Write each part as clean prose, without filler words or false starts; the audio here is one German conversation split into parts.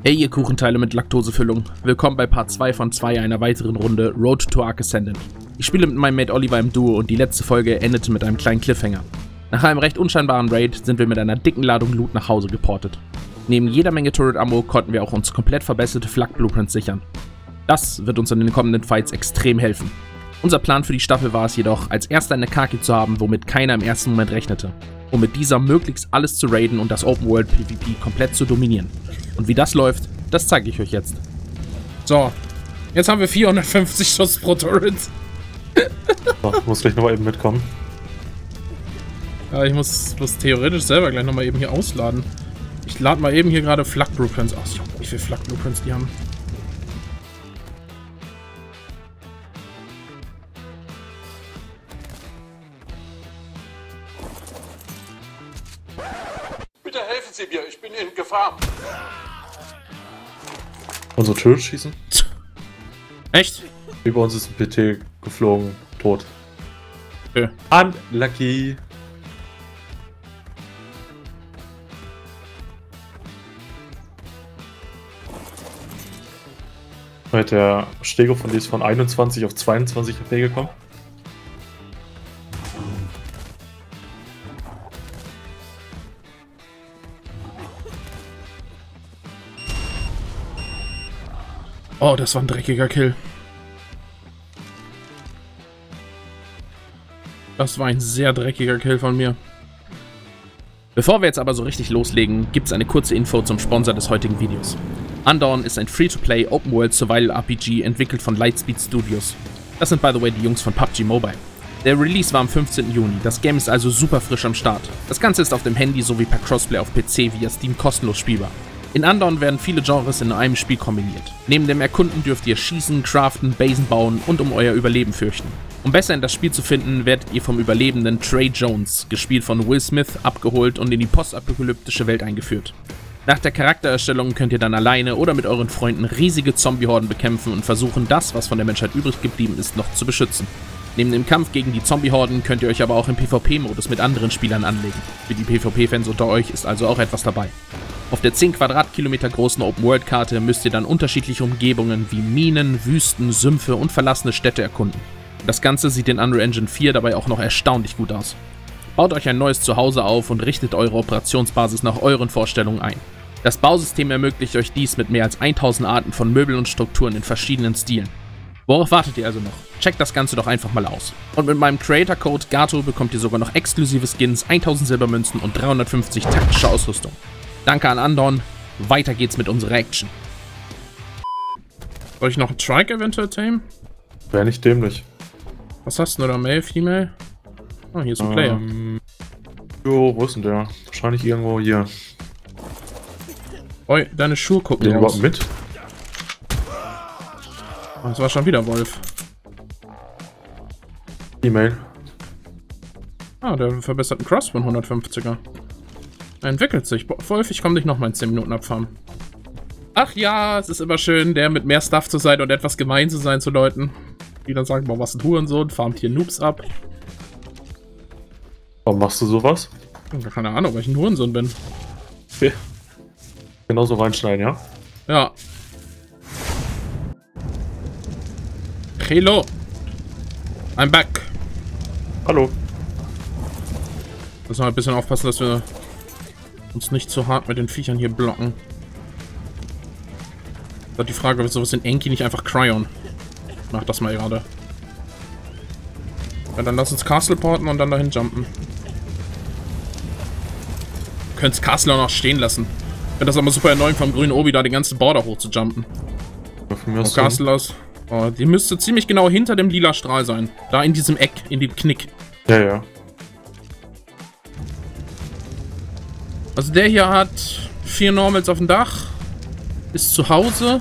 Hey ihr Kuchenteile mit Laktosefüllung, willkommen bei Part 2 von 2 einer weiteren Runde Road to Ark Ascendant. Ich spiele mit meinem Mate Oliver im Duo und die letzte Folge endete mit einem kleinen Cliffhanger. Nach einem recht unscheinbaren Raid sind wir mit einer dicken Ladung Loot nach Hause geportet. Neben jeder Menge Turret Ammo konnten wir auch uns komplett verbesserte Flak Blueprints sichern. Das wird uns in den kommenden Fights extrem helfen. Unser Plan für die Staffel war es jedoch, als erster eine Kaki zu haben, womit keiner im ersten Moment rechnete, um mit dieser möglichst alles zu raiden und das Open World PvP komplett zu dominieren. Und wie das läuft, das zeige ich euch jetzt. So, jetzt haben wir 450 Schuss pro Turret. So, muss gleich nochmal eben mitkommen. Ja, ich muss theoretisch selber gleich nochmal eben hier ausladen. Ich lade mal eben hier gerade Flak Blueprints aus. Wie viele Flak Blueprints die haben. Bitte helfen Sie mir, ich bin in Gefahr. Unsere Turret schießen? Echt? Über uns ist ein PT geflogen, tot. Okay. Unlucky. Der Stego von dir ist von 21 auf 22 HP gekommen. Oh, das war ein dreckiger Kill. Das war ein sehr dreckiger Kill von mir. Bevor wir jetzt aber so richtig loslegen, gibt es eine kurze Info zum Sponsor des heutigen Videos. Undawn ist ein Free-to-Play Open-World Survival RPG entwickelt von Lightspeed Studios. Das sind by the way die Jungs von PUBG Mobile. Der Release war am 15. Juni, das Game ist also super frisch am Start. Das Ganze ist auf dem Handy sowie per Crossplay auf PC via Steam kostenlos spielbar. In Undawn werden viele Genres in einem Spiel kombiniert. Neben dem Erkunden dürft ihr schießen, craften, Basen bauen und um euer Überleben fürchten. Um besser in das Spiel zu finden, werdet ihr vom Überlebenden Trey Jones, gespielt von Will Smith, abgeholt und in die postapokalyptische Welt eingeführt. Nach der Charaktererstellung könnt ihr dann alleine oder mit euren Freunden riesige Zombie-Horden bekämpfen und versuchen, das, was von der Menschheit übrig geblieben ist, noch zu beschützen. Neben dem Kampf gegen die Zombie-Horden könnt ihr euch aber auch im PvP-Modus mit anderen Spielern anlegen. Für die PvP-Fans unter euch ist also auch etwas dabei. Auf der 10 Quadratkilometer großen Open-World-Karte müsst ihr dann unterschiedliche Umgebungen wie Minen, Wüsten, Sümpfe und verlassene Städte erkunden. Das Ganze sieht in Unreal Engine 4 dabei auch noch erstaunlich gut aus. Baut euch ein neues Zuhause auf und richtet eure Operationsbasis nach euren Vorstellungen ein. Das Bausystem ermöglicht euch dies mit mehr als 1000 Arten von Möbeln und Strukturen in verschiedenen Stilen. Worauf wartet ihr also noch? Checkt das Ganze doch einfach mal aus. Und mit meinem Creator-Code GATO bekommt ihr sogar noch exklusive Skins, 1000 Silbermünzen und 350 taktische Ausrüstung. Danke an Undawn, weiter geht's mit unserer Action. Soll ich noch einen Trike eventuell tamen? Wäre nicht dämlich. Was hast du denn da? Male, Female? Oh, hier ist ein Player. Jo, wo ist denn der? Wahrscheinlich irgendwo hier. Oi, deine Schuhe gucken Den raus. überhaupt mit? Oh, das war schon wieder Wolf. E-Mail. Ah, der verbessert einen Crossbow 150er. Er entwickelt sich. Wolf, ich komme dich noch mal in 10 Minuten abfarmen. Ach ja, es ist immer schön, der mit mehr Stuff zu sein und etwas gemein zu sein zu Leuten. Die dann sagen, boah, was ein Hurensohn, farmt hier Noobs ab. Warum machst du sowas? Keine Ahnung, weil ich ein Hurensohn bin. Okay. Genauso reinschneiden, ja? Ja. Hello. I'm back. Hallo. Müssen wir ein bisschen aufpassen, dass wir uns nicht zu hart mit den Viechern hier blocken. Da die Frage, wieso ist in Enki nicht einfach Cryon? Mach das mal gerade. Ja, dann lass uns Castle porten und dann dahin jumpen. Wir können das Castle auch noch stehen lassen. Ich finde das aber super erneuend vom grünen Obi, da den ganzen Border hoch zu jumpen. Von Castle aus. Oh, die müsste ziemlich genau hinter dem lila Strahl sein. Da in diesem Eck, in dem Knick. Ja, ja. Also der hier hat 4 Normals auf dem Dach. Ist zu Hause.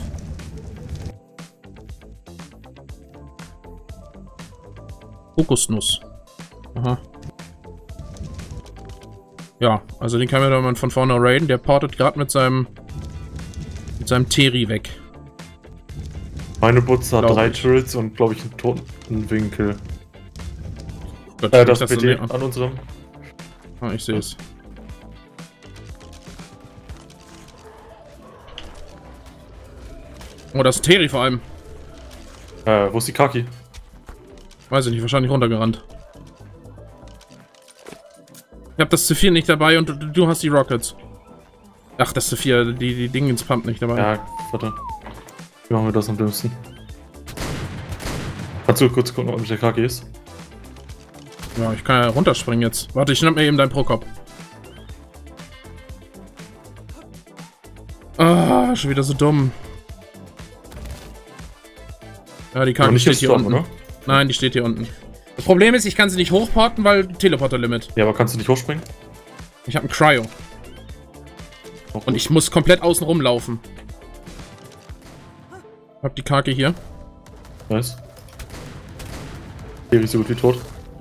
Kokosnuss. Aha. Ja, also den kann man dann von vorne raiden. Der portet gerade mit seinem Teri weg. Meine Butze hat 3 Turrets und glaube ich einen Totenwinkel. Das PT an unserem. Ah, ich sehe es. Oh, das ist Teri vor allem. Wo ist die Kaki? Weiß ich nicht, wahrscheinlich runtergerannt. Ich hab das C4 nicht dabei und du hast die Rockets. Ach, das C4, die Dingens pumpt nicht dabei. Ja, warte. Wie machen wir das am dümmsten? Kannst du kurz gucken, ob der Kaki ist? Ja, ich kann ja runterspringen jetzt. Warte, ich schnapp mir eben deinen Prokop. Ah, schon wieder so dumm. Ja, die Kaki steht hier unten. Oder? Nein, die steht hier unten. Das Problem ist, ich kann sie nicht hochporten, weil Teleporter-Limit. Ja, aber kannst du nicht hochspringen? Ich habe ein Cryo. Und ich muss komplett außen rumlaufen. Hab die Kaki hier. Nice. Hier ist so gut wie tot.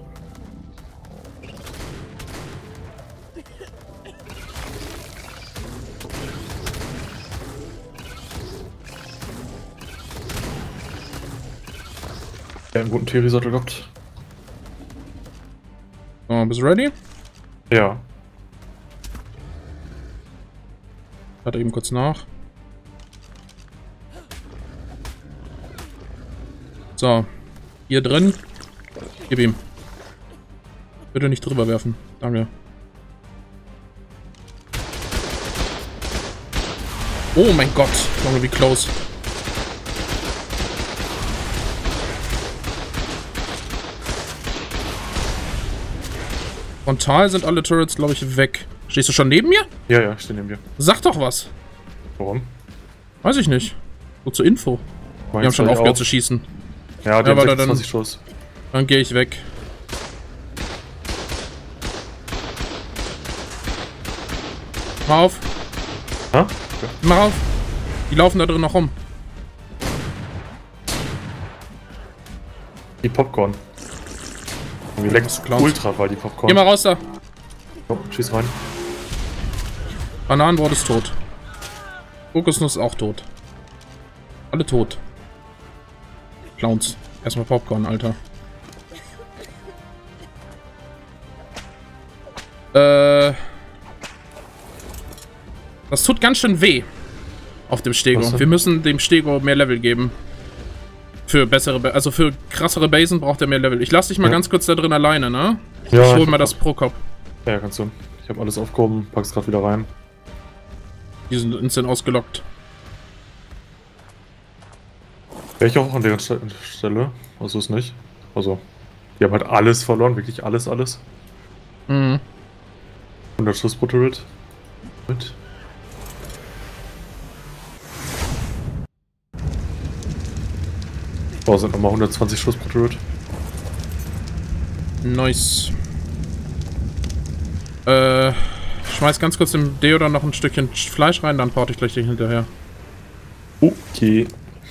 Ja, einen guten T-Resorte gehabt. Oh, bist du ready? Ja. Warte eben kurz nach. So. Hier drin. Gib ihm. Bitte nicht drüber werfen. Danke. Oh mein Gott. Junge, wie close. Frontal sind alle Turrets, glaube ich, weg. Stehst du schon neben mir? Ja, ja, ich stehe neben dir. Sag doch was. Warum? Weiß ich nicht. So zur Info. Die haben schon aufgehört zu schießen. Ja, die haben 26 Schuss. Dann gehe ich weg. Mach auf. Hä? Okay. Mach auf. Die laufen da drin noch rum. Die Popcorn. Wie leckt ultra war die Popcorn. Geh mal raus da. Oh, schieß rein. Bananenbrot ist tot. Kokosnuss ist auch tot. Alle tot. Clowns. Erstmal Popcorn, Alter. Das tut ganz schön weh. Auf dem Stego. Wir müssen dem Stego mehr Level geben. Für bessere, also für krassere Basen braucht er mehr Level. Ich lass dich mal ganz kurz da drin alleine, ne? Ja, ich hol mal das Prokop. Ja, kannst du. Ich habe alles aufgehoben, pack's gerade wieder rein. Die sind instant ausgelockt. Wäre ich auch an der Stelle. Also ist nicht. Also, die haben halt alles verloren, wirklich alles. Mhm. 100 Schuss pro Turret. Mit. Oh, sind nochmal 120 Schuss pro Turret. Nice. Schmeiß ganz kurz im Deodor noch ein Stückchen Fleisch rein, dann porte ich gleich den hinterher. Okay.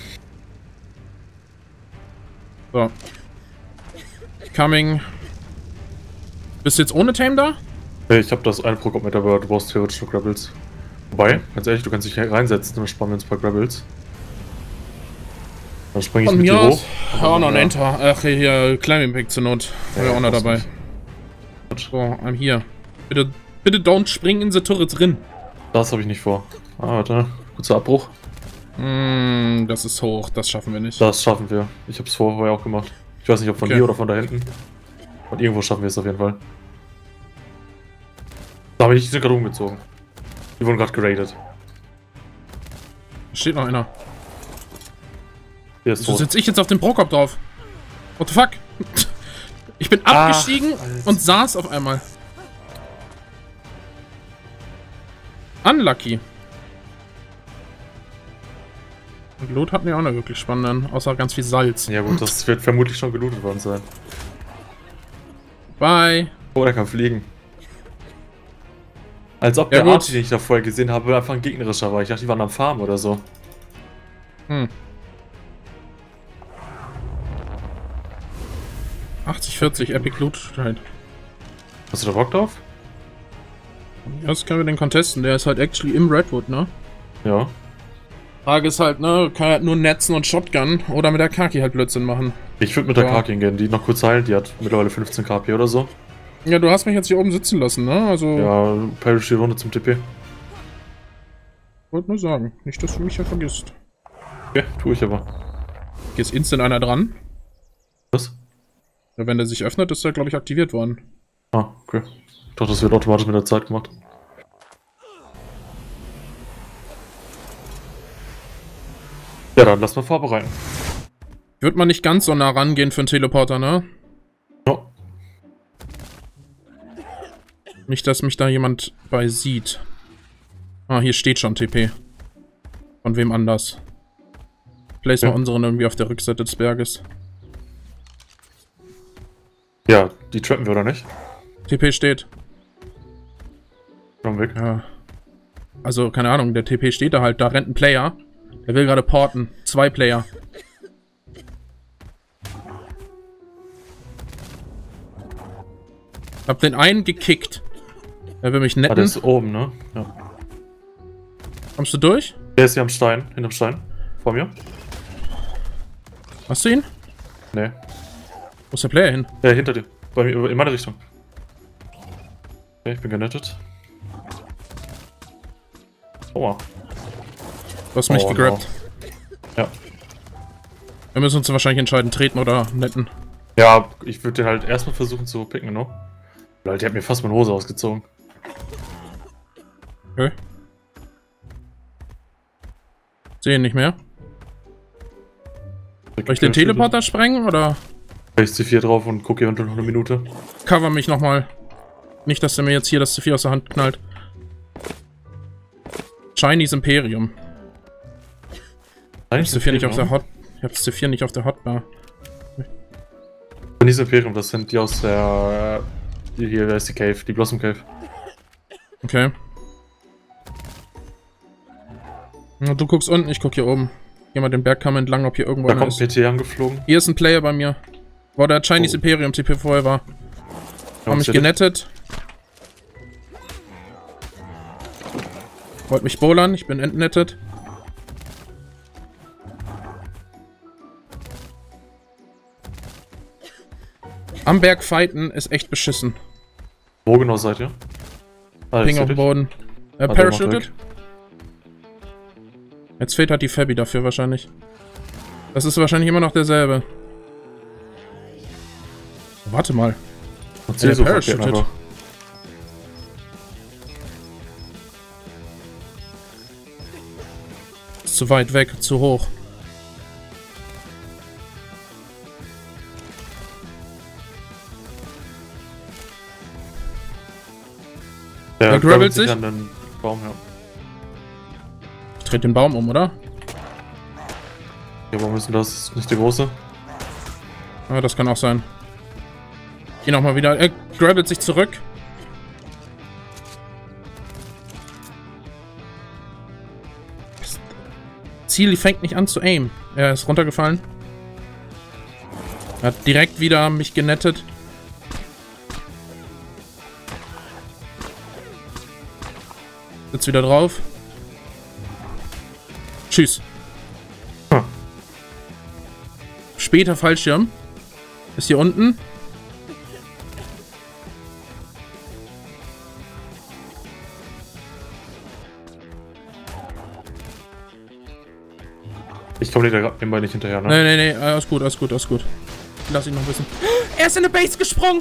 So. Coming. Bist du jetzt ohne Tame da? Ich habe das ein Prokop mit, aber du brauchst theoretisch noch Rebels. Wobei, ganz ehrlich, du kannst dich hier reinsetzen, dann sparen wir uns ein paar Rebels. Dann springe ich mit dir hoch. Oh, noch ein Enter. Ach, hier, Climbing Pack zur Not. War ja auch noch dabei. So, I'm here. Bitte don't springen in the turrets drin. Das habe ich nicht vor. Ah, warte. Kurzer Abbruch. Das ist hoch. Das schaffen wir nicht. Das schaffen wir. Ich habe es vorher auch gemacht. Ich weiß nicht, ob von hier oder von da hinten. Und irgendwo schaffen wir es auf jeden Fall. Da habe ich die gerade umgezogen. Die wurden gerade geradet. Da steht noch einer. Hier ist So sitze ich jetzt auf dem Prokop drauf. What the fuck? Ich bin abgestiegen und saß auf einmal. Unlucky. Und Loot hatten wir auch noch wirklich spannenden, außer ganz viel Salz. Ja gut, das wird vermutlich schon gelootet worden sein. Bye. Oh, der kann fliegen. Als ob der Archie, den ich da vorher gesehen habe, einfach ein gegnerischer war. Ich dachte, die waren am Farm oder so. 80-40 Epic Loot halt. Hast du da Bock drauf? Ja, das können wir den contesten. Der ist halt actually im Redwood, ne? Ja. Frage ist halt, ne, kann halt nur netzen und Shotgun oder mit der Kaki halt Blödsinn machen. Ich würde mit der Kaki gehen, die noch kurz heilt, die hat mittlerweile 15 KP oder so. Ja, du hast mich jetzt hier oben sitzen lassen, ne? Also. Ja, Parish die Runde zum TP. Wollte nur sagen, nicht, dass du mich ja vergisst. Ja, tue ich aber. Hier ist instant einer dran. Was? Ja, wenn der sich öffnet, ist er, glaube ich, aktiviert worden. Ah, okay. Ich dachte, das wird automatisch mit der Zeit gemacht. Ja, dann lass mal vorbereiten. Wird man nicht ganz so nah rangehen für einen Teleporter, ne? Ja. Nicht, dass mich da jemand bei sieht. Ah, hier steht schon TP. Von wem anders. Place mal unseren irgendwie auf der Rückseite des Berges. Ja, die trappen wir, oder nicht? TP steht. Komm weg. Ja. Also, keine Ahnung, der TP steht da halt. Da rennt ein Player. Der will gerade porten. 2 Player. Hab den einen gekickt. Er will mich netten. Ah, der ist oben, ne? Ja. Kommst du durch? Der ist hier am Stein, hinterm Stein. Vor mir. Hast du ihn? Nee. Wo ist der Player hin? Hinter dir. Bei mir, in meine Richtung. Okay, ich bin genettet. Aua. Du hast mich gegrabt. No. Ja. Wir müssen uns wahrscheinlich entscheiden, treten oder netten. Ja, ich würde den halt erstmal versuchen zu picken, ne? Weil die hat mir fast meine Hose ausgezogen. Okay. Sehen nicht mehr. Soll ich den Teleporter sprengen oder? Ich C4 drauf und gucke eventuell noch eine Minute. Cover mich nochmal. Nicht, dass der mir jetzt hier das C4 aus der Hand knallt. Chinese Imperium. Ich hab's C4 nicht auf der Hot. Ich hab's C4 nicht auf der Hotbar. Chinese Imperium, das sind die aus der. Hier, da ist die Cave, die Blossom Cave. Okay. Na, du guckst unten, ich guck hier oben. Geh mal den Bergkamm entlang, ob hier irgendwo Da einer kommt ist. PT angeflogen. Hier ist ein Player bei mir. Wo der Chinese Imperium TP vorher war. Hab mich genettet. Wollt mich bowlern, ich bin entnettet. Am Berg fighten ist echt beschissen. Wo genau seid ihr? Ah, Ping auf dem Boden. Parachuted? Jetzt fehlt halt die Fabi dafür wahrscheinlich. Das ist wahrscheinlich immer noch derselbe. Warte mal. Der parachuted. Ist zu weit weg, zu hoch. Der grabbelt sich an den Baum, ja. Ich trete den Baum um, oder? Ja, warum ist denn das nicht der große? Ja, das kann auch sein. Geh nochmal wieder. Er grabbelt sich zurück. Das Ziel fängt nicht an zu aim. Er ist runtergefallen. Er hat direkt wieder mich genettet. Sitzt wieder drauf. Tschüss. Hm. Später Fallschirm. Ist hier unten. Ich komme dir da nebenbei nicht hinterher, ne? Nee, alles gut, alles gut, alles gut. Lass ihn noch wissen. Er ist in eine Base gesprungen!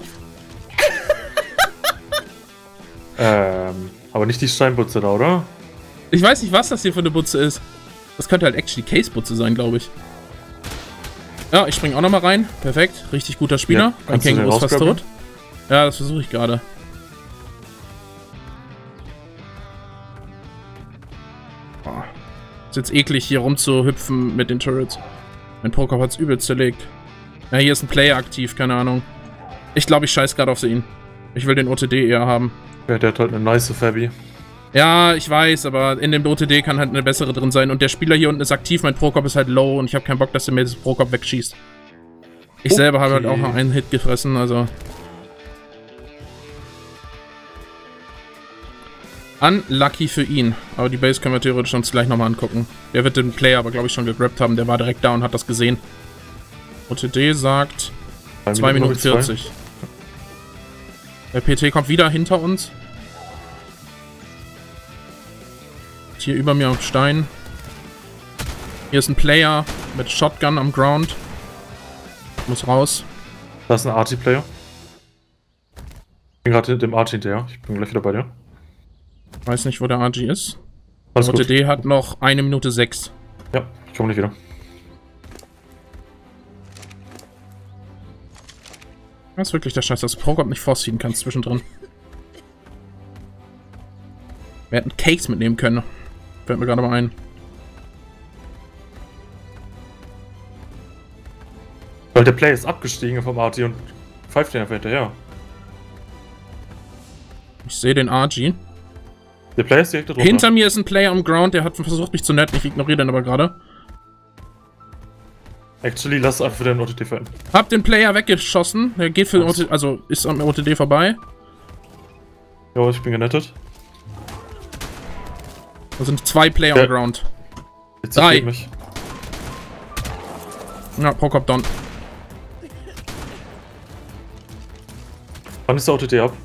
Aber nicht die Steinbutze da, oder? Ich weiß nicht, was das hier für eine Butze ist. Das könnte halt actually Case-Butze sein, glaube ich. Ja, ich springe auch nochmal rein. Perfekt. Richtig guter Spieler. Ja, mein Känguru ist fast tot. Ja, das versuche ich gerade. Oh. Ist jetzt eklig, hier rumzuhüpfen mit den Turrets. Mein Prokop hat's übel zerlegt. Ja, hier ist ein Player aktiv, keine Ahnung. Ich glaube, ich scheiß gerade auf ihn. Ich will den OTD eher haben. Ja, der hat halt eine nice Fabi. Ja, ich weiß, aber in dem OTD kann halt eine bessere drin sein. Und der Spieler hier unten ist aktiv, mein Prokop ist halt low und ich habe keinen Bock, dass er mir das Prokop wegschießt. Ich selber habe halt auch noch einen Hit gefressen, also... Unlucky für ihn. Aber die Base können wir theoretisch uns gleich nochmal angucken. Der wird den Player aber, glaube ich, schon gegrabt haben. Der war direkt da und hat das gesehen. OTD sagt 2 Minuten 40. Der PT kommt wieder hinter uns. Hier über mir am Stein. Hier ist ein Player mit Shotgun am Ground. Muss raus. Da ist ein Arty-Player. Ich bin gerade dem Arty hinterher. Ich bin gleich wieder bei dir. Weiß nicht, wo der RG ist. Alles Der OTD hat noch 1 Minute 6. Ja, ich komme gleich wieder. Das ist wirklich der Scheiß, dass du Prokop nicht forcieren kannst zwischendrin. Wir hätten Cakes mitnehmen können. Fällt mir gerade mal ein. Weil der Player ist abgestiegen vom Arty und pfeift den einfach hinterher. Ich sehe den RG. Der Player ist direkt da drunter. Hinter mir ist ein Player am Ground, der hat versucht mich zu netten. Ich ignoriere den aber gerade. Actually, lass einfach für den OTD fallen. Hab den Player weggeschossen. Der geht für den OTD, also ist am OTD vorbei. Jo, ich bin genettet. Da sind 2 Player am Ground. Jetzt 3. mich. Ja, Prokop down. Wann ist der OTD ab?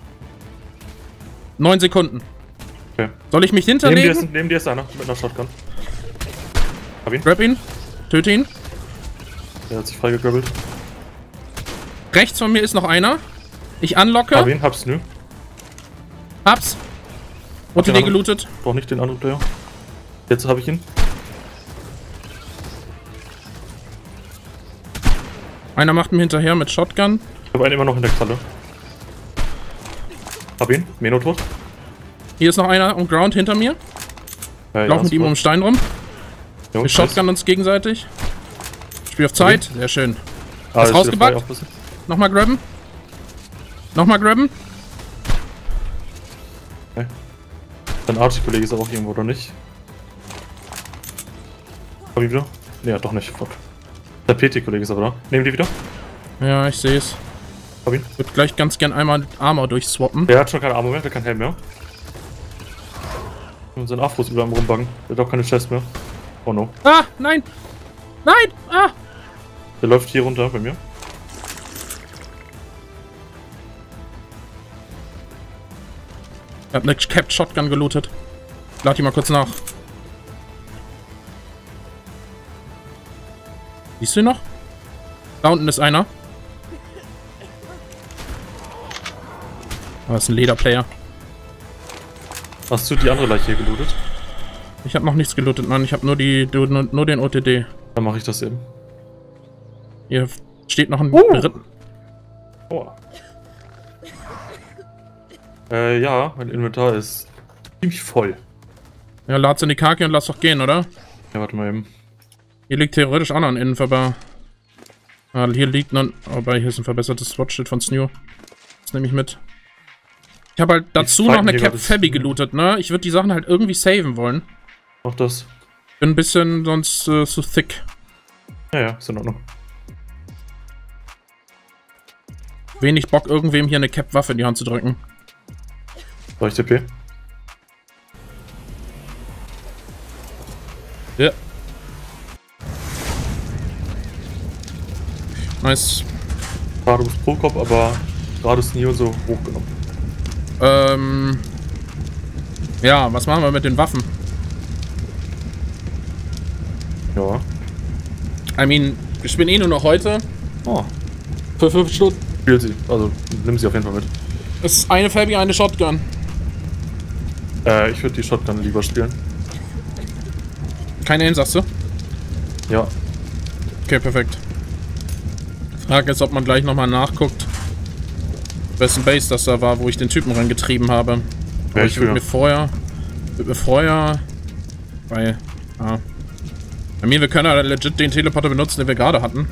9 Sekunden. Okay. Soll ich mich hinterlegen? Neben dir ist einer mit einer Shotgun. Hab ihn. Grab ihn. Töte ihn. Der hat sich freigegrabbelt. Rechts von mir ist noch einer. Ich unlocke. Hab ihn, hab's nö. Hab's. OTD gelootet. Brauch nicht den anderen Player. Jetzt hab ich ihn. Einer macht mir hinterher mit Shotgun. Ich hab einen immer noch in der Kralle. Hab ihn. Meno tot. Hier ist noch einer am Ground hinter mir. Ja, Lauf mit ihm um den Stein rum. Jo, Wir Shotgun uns gegenseitig. Spiel auf Zeit. Sehr schön. Ist rausgebackt. Nochmal grabben. Nochmal grabben. Okay. Dein Archie-Kollege ist aber auch irgendwo, oder nicht? Hab ihn wieder? Ne, doch nicht. Fuck. Der PT-Kollege ist aber da. Nehmen die wieder? Ja, ich sehe es. Hab ihn. Ich würde gleich ganz gern einmal Armor durchswappen. Der hat schon keine Armor mehr, der kann Helm mehr. Und sein Afro ist über am Rumbaggen. Der hat auch keine Chest mehr. Oh no. Ah, nein! Nein! Ah! Der läuft hier runter bei mir. Ich hab eine Capped Shotgun gelootet. Lad die mal kurz nach. Siehst du ihn noch? Da unten ist einer. Das ist ein Lederplayer. Hast du die andere Leiche hier gelootet? Ich habe noch nichts gelootet, Mann. Ich habe nur den OTD. Dann mache ich das eben. Hier steht noch ein dritten. Oh. Ja, mein Inventar ist ziemlich voll. Ja, lad's in die Kaki und lass doch gehen, oder? Ja, warte mal eben. Hier liegt theoretisch auch noch ein Innenverbar. Ah, hier liegt noch ein... Aber hier ist ein verbessertes Swatch-Schild von Snew. Das nehme ich mit. Ich habe halt dazu noch eine Cap Fabi gelootet, ne? Ich würde die Sachen halt irgendwie saven wollen. Mach das. Bin ein bisschen sonst zu thick. Ja, ist in Ordnung. Wenig Bock, irgendwem hier eine Cap-Waffe in die Hand zu drücken. Soll ich TP? Ja. Nice. Gerade bist Prokop, aber gerade ist Neo so hochgenommen. Ja, was machen wir mit den Waffen? Ja. I mean, wir spielen eh nur noch heute. Oh. Für 5 Stunden. Spiel sie. Also, nimm sie auf jeden Fall mit. Es ist eine Fabi, eine Shotgun. Ich würde die Shotgun lieber spielen. Keine Aim, sagst du? Ja. Okay, perfekt. Frage ist, ob man gleich nochmal nachguckt, wessen Base das da war, wo ich den Typen rangetrieben habe. Aber ich würde mir vorher... Weil... Ja. I mean, wir können ja legit den Teleporter benutzen, den wir gerade hatten.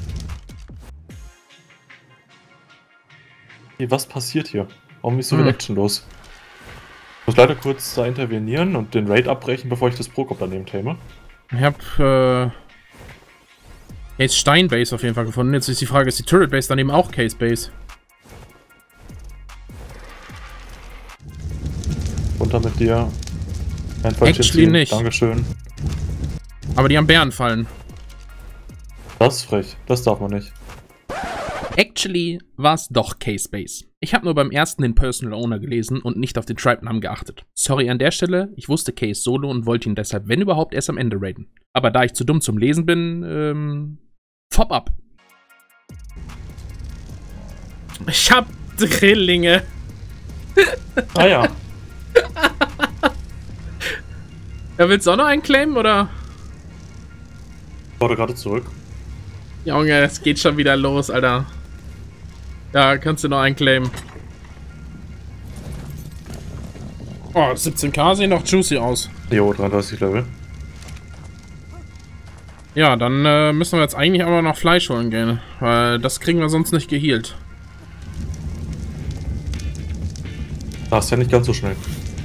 Hey, was passiert hier? Warum ist so viel Action los? Ich muss leider kurz da intervenieren und den Raid abbrechen, bevor ich das Prokop daneben tame. Ich hab, Case Steinbase auf jeden Fall gefunden. Jetzt ist die Frage, ist die Turret Base daneben auch Case Base? Runter mit dir. Ein Fallschirm Actually ziehen. nicht. Dankeschön. Aber die haben Bären fallen. Das ist frech. Das darf man nicht. Actually war es doch K-Space. Ich habe nur beim ersten den Personal Owner gelesen und nicht auf den Tribe-Namen geachtet. Sorry an der Stelle, ich wusste K ist solo und wollte ihn deshalb, wenn überhaupt, erst am Ende raiden. Aber da ich zu dumm zum Lesen bin, Fop up. Ich hab Drillinge. Ah ja. Ja, willst du auch noch einen claimen, oder? Ich warte gerade zurück. Junge, es geht schon wieder los, Alter. Ja, kannst du noch einen claimen. Oh, 17k sehen doch juicy aus. Jo, 33 Level. Ja, dann müssen wir jetzt eigentlich aber noch Fleisch holen gehen. Weil das kriegen wir sonst nicht gehealt. Das ist ja nicht ganz so schnell.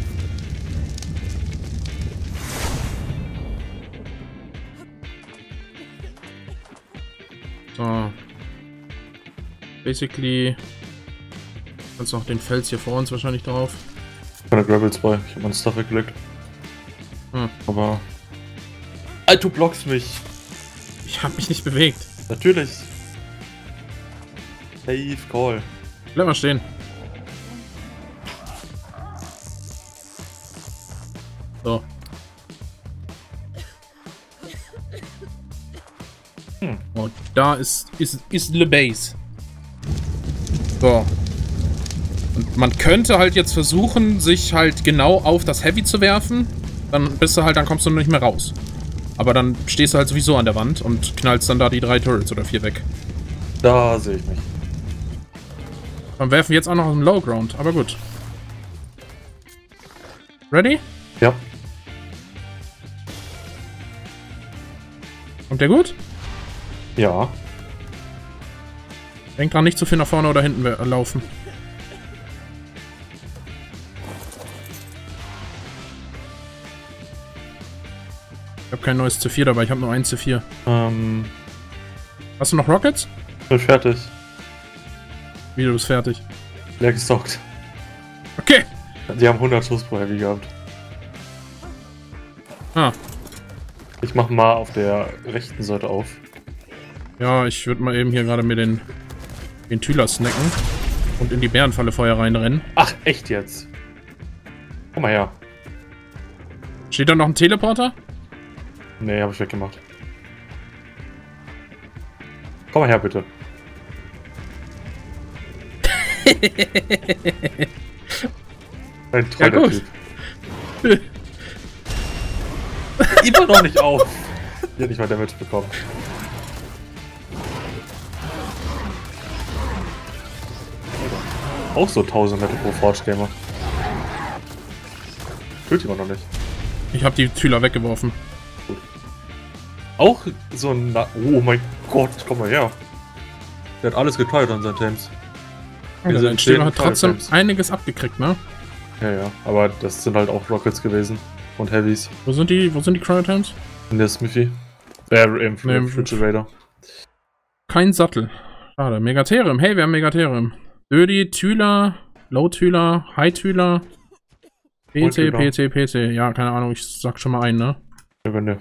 So. Basically. Kannst noch den Fels hier vor uns wahrscheinlich drauf. Keine Gravels bei. Ich hab meinen Stuff weggelegt. Hm. Aber. Alter, du blockst mich. Ich hab mich nicht bewegt. Natürlich. Safe Call. Bleib mal stehen. So. Und da ist Le Base. So. Und man könnte halt jetzt versuchen, sich halt genau auf das Heavy zu werfen. Dann bist du halt, dann kommst du nicht mehr raus. Aber dann stehst du halt sowieso an der Wand und knallst dann da die 3 Turrets oder 4 weg. Da sehe ich mich. Dann werfen wir jetzt auch noch auf den Low Ground, aber gut. Ready? Ja. Kommt der gut? Ja. Denk dran, nicht zu viel nach vorne oder hinten laufen. Ich habe kein neues C4 dabei, ich habe nur ein C4. Hast du noch Rockets? Bin fertig. Wie, du bist fertig? Leer gestockt. Okay. Die haben 100 Schuss pro Heavy gehabt. Ah. Ich mach mal auf der rechten Seite auf. Ja, ich würde mal eben hier gerade mir den Tüler snacken und in die Bärenfalle vorher reinrennen. Ach, echt jetzt? Komm mal her. Steht da noch ein Teleporter? Nee, hab ich weggemacht. Komm mal her, bitte. Ein toller Ja, Typ. Immer noch nicht auf. Hier nicht mal Damage bekommen. Auch so 1000 Meter pro Forge Gamer. Tötet immer noch nicht. Ich habe die Tüler weggeworfen. Gut. Auch so ein... Oh mein Gott, komm mal her. Der hat alles geteilt an seinen Tames. Also dein Tüler hat trotzdem einiges abgekriegt, ne? Ja, aber das sind halt auch Rockets gewesen. Und Heavies. Wo sind die Cryo-Times? In der Smithy. Im Refrigerator. Kein Sattel. Schade. Megatherium. Hey, wir haben Megatherium. Ödi, Tüler, Low-Tüler, High-Tüler, PC, PC, PC. Ja, keine Ahnung, ich sag schon mal einen, ne? Ja.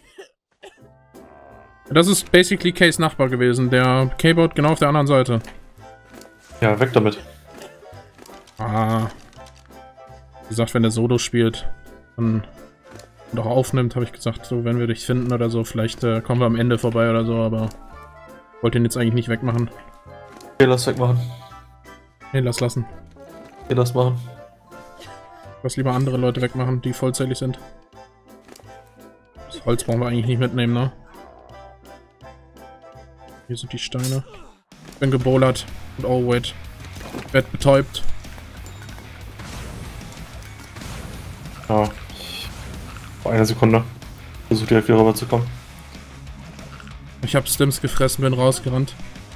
Das ist basically Kays Nachbar gewesen. Der K-Bot genau auf der anderen Seite. Ja, weg damit. Ah. Wie gesagt, wenn der Solo spielt, dann und auch aufnimmt, habe ich gesagt, so, wenn wir dich finden oder so, vielleicht kommen wir am Ende vorbei oder so, aber ich wollte ihn jetzt eigentlich nicht wegmachen. Okay, lass wegmachen. Nee, lass lassen. Okay, lass machen. Lass lieber andere Leute wegmachen, die vollzählig sind. Das Holz brauchen wir eigentlich nicht mitnehmen, ne? Hier sind die Steine. Ich bin gebowlert und oh wait. Ich werd betäubt. Ja. Vor einer Sekunde. Versuch direkt wieder rüberzukommen. Ich hab Stims gefressen, bin rausgerannt.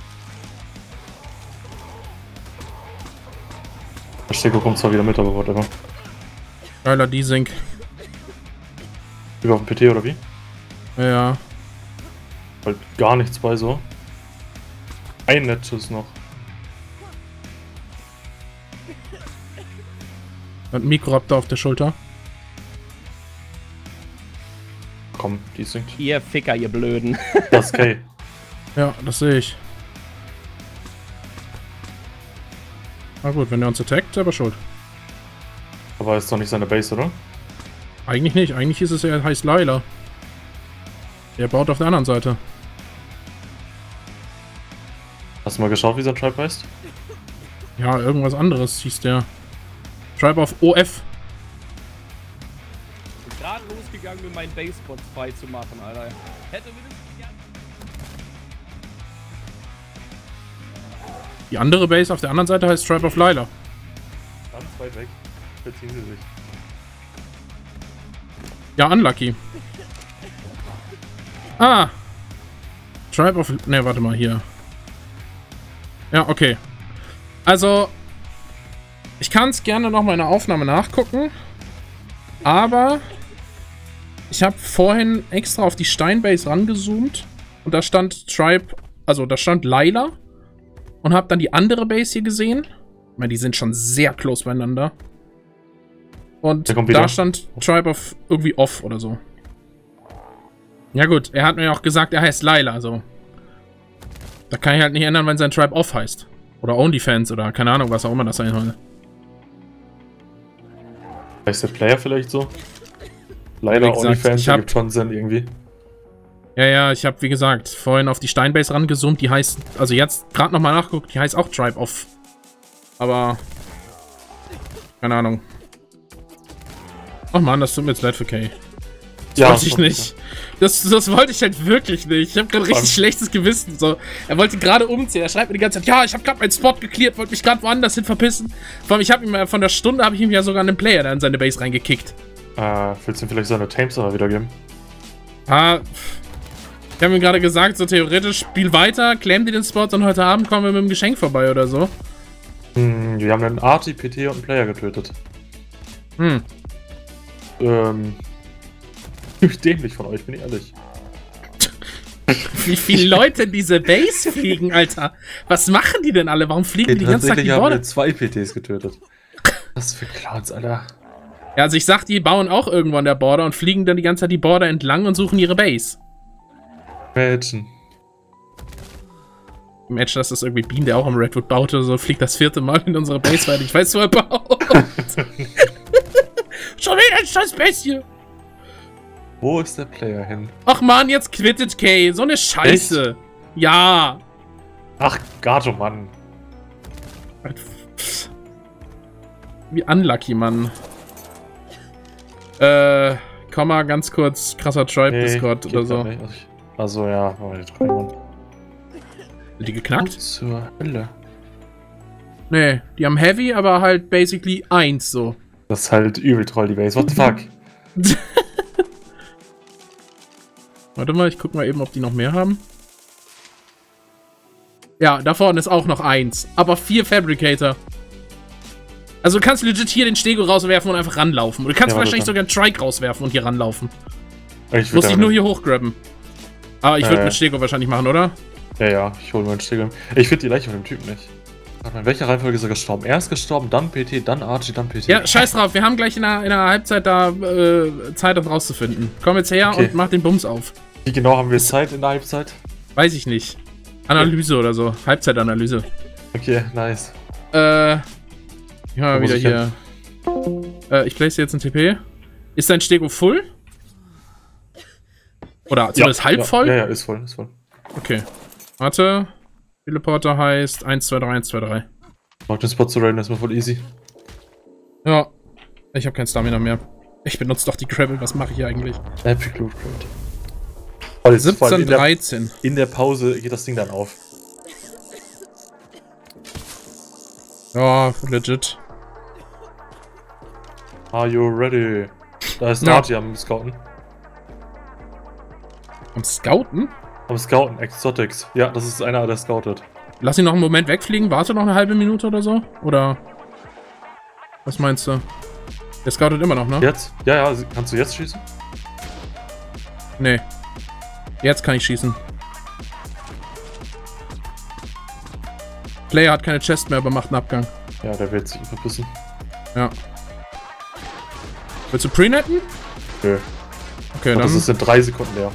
Der Stego kommt zwar wieder mit, aber whatever. Geiler D-Sync. Über auf dem PT oder wie? Ja. Halt gar nichts bei so. Ein Netzschuss noch. Und Mikroraptor auf der Schulter. Komm, die sinkt. Ihr Ficker, ihr Blöden. Das ist K. Ja, das sehe ich. Na gut, wenn er uns attackt, selber schuld. Aber ist doch nicht seine Base, oder? Eigentlich nicht. Eigentlich ist es ja, heißt Lila. Der baut auf der anderen Seite. Hast du mal geschaut, wie sein Tribe heißt? Ja, irgendwas anderes hieß der. Tribe of OF. Ich bin gerade losgegangen, mir meinen Basespot frei zu machen, Alter. Hätte mindestens gern. Die andere Base auf der anderen Seite heißt Tribe of Lila. Ganz weit weg. Verziehen sie sich. Ja, unlucky. Ah! Tribe of... Ne, warte mal, hier. Ja, okay. Also... Ich kann es gerne noch mal in der Aufnahme nachgucken. Aber... Ich habe vorhin extra auf die Steinbase rangezoomt. Und da stand Tribe... Also, da stand Lila. Und habe dann die andere Base hier gesehen. Ich meine, die sind schon sehr close beieinander. Und da stand Tribe of irgendwie Off oder so. Ja gut, er hat mir auch gesagt, er heißt Lila, also. Da kann ich halt nicht ändern, wenn sein Tribe Off heißt. Oder OnlyFans oder keine Ahnung, was auch immer das sein soll. Heißt der Player vielleicht so? Leider OnlyFans gibt schon Sinn irgendwie. Ja, ich habe wie gesagt vorhin auf die Steinbase rangezoomt, die heißt, also jetzt gerade nochmal nachgeguckt, die heißt auch Tribe Off. Aber, keine Ahnung. Ach man, das tut mir jetzt leid für Kay. Das wollte ich nicht. Das wollte ich halt wirklich nicht. Ich habe gerade richtig schlechtes Gewissen. So, er wollte gerade umziehen. Er schreibt mir die ganze Zeit, ja, ich habe gerade meinen Spot geklärt, wollte mich gerade woanders hin verpissen. Vor allem, ich habe ihm von der Stunde habe ich ihm ja sogar einen Player da in seine Base reingekickt. Willst du ihm vielleicht seine Tames aber wiedergeben? Ich habe ihm gerade gesagt, so theoretisch, spiel weiter, claim dir den Spot und heute Abend kommen wir mit dem Geschenk vorbei oder so. Wir haben einen Arti, PT und einen Player getötet. Dämlich von euch, bin ich ehrlich. Wie viele Leute in diese Base fliegen, Alter? Was machen die denn alle? Warum fliegen die ganze Zeit die Border? Haben wir 2 PTs getötet. Was für Clowns, Alter. Ja, also ich sag, die bauen auch irgendwann der Border und fliegen dann die ganze Zeit die Border entlang und suchen ihre Base. Mädchen. Im Edge, dass das irgendwie Bean, der auch am Redwood baute, so fliegt das 4. Mal in unsere Base weiter. Ich weiß, wo er baut. Schon wieder ein scheiß Base hier. Wo ist der Player hin? Ach man, jetzt quittet Kay. So eine Scheiße. Echt? Ja. Ach, Gato, Mann. Wie unlucky, Mann. Komm mal ganz kurz, krasser Tribe-Discord oder so. Also ja, war die 3 Mann. Sind die geknackt? Zur Hölle. Nee, die haben Heavy, aber halt basically 1 so. Das ist halt übel troll, die Base. What the fuck? Warte mal, ich guck mal eben, ob die noch mehr haben. Ja, da vorne ist auch noch 1. Aber 4 Fabricator. Also du kannst legit hier den Stego rauswerfen und einfach ranlaufen. Oder du kannst wahrscheinlich sogar einen Trike rauswerfen und hier ranlaufen. Muss ich nur hier hochgrabben. Aber ich würde mit Stego wahrscheinlich machen, oder? Ja, ich hole meinen Stego. Ich finde die Leiche von dem Typen nicht. Warte mal, in welcher Reihenfolge ist er gestorben? Er ist gestorben, dann PT, dann Archie, dann PT. Ja, scheiß drauf. Wir haben gleich in der Halbzeit da Zeit, das rauszufinden. Komm jetzt her und mach den Bums auf. Wie genau haben wir Zeit in der Halbzeit? Weiß ich nicht. Analyse oder so. Halbzeitanalyse. Okay, nice. Ja, wieder hier. Ich place jetzt ein TP. Ist dein Stego full? Oder zumindest halb voll? Ja, ist voll, ist voll. Okay. Warte. Teleporter heißt 1, 2, 3, 1, 2, 3. Ich mag den Spot zu raiden, das ist mal voll easy. Ja. Ich habe kein Stamina mehr. Ich benutze doch die Crabble, was mache ich hier eigentlich? Epic Loot Crate. 17, 13. In der Pause geht das Ding dann auf. Ja, legit. Are you ready? Da ist Nati am Scouten. Am Scouten? Am Scouten, Exotics. Ja, das ist einer, der scoutet. Lass ihn noch einen Moment wegfliegen. Warte noch eine halbe Minute oder so? Oder? Was meinst du? Der scoutet immer noch, ne? Jetzt? Ja, kannst du jetzt schießen? Nee. Jetzt kann ich schießen. Player hat keine Chest mehr, aber macht einen Abgang. Ja, der wird sich verpissen. Ja. Willst du pre-netten? Nö. Okay, dann. Das ist in 3 Sekunden leer.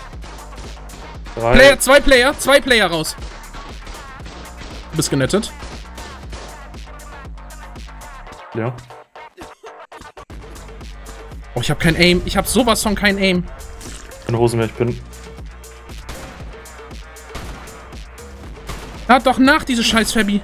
3. Player, 2 Player raus. Du bist genettet. Ja. Oh, ich habe kein Aim. Ich habe sowas von kein Aim. Keine Hose mehr, ich bin. Lad doch nach, diese scheiß Fabi.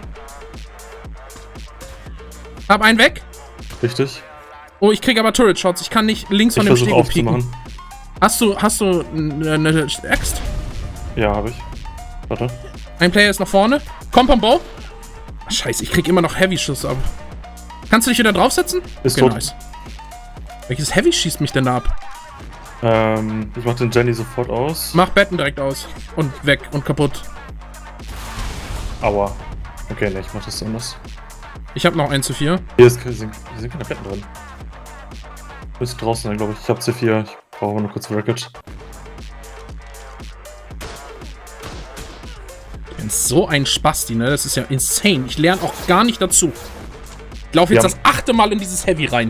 Hab einen weg. Richtig. Oh, ich krieg aber Turret-Shots. Ich kann nicht links Ich von dem versuche Stego pieken. aufzumachen. Hast du eine Axt? Ja, habe ich. Warte. Ein Player ist nach vorne. Komm, Bow. Scheiße, ich krieg immer noch Heavy-Schuss ab. Kannst du dich wieder draufsetzen? Ist Okay, tot. nice. Welches Heavy schießt mich denn da ab? Ich mach den Jenny sofort aus. Mach Betten direkt aus. Und weg und kaputt. Aua. Okay, ne, ich mach das anders. Ich hab noch 1 zu 4. Hier sind keine Betten drin. Müsste draußen sein, glaube ich. Ich hab C4. Ich brauche aber nur kurz Wreckage. Ich bin so ein Spasti, ne? Das ist ja insane. Ich lerne auch gar nicht dazu. Ich laufe jetzt das 8. Mal in dieses Heavy rein.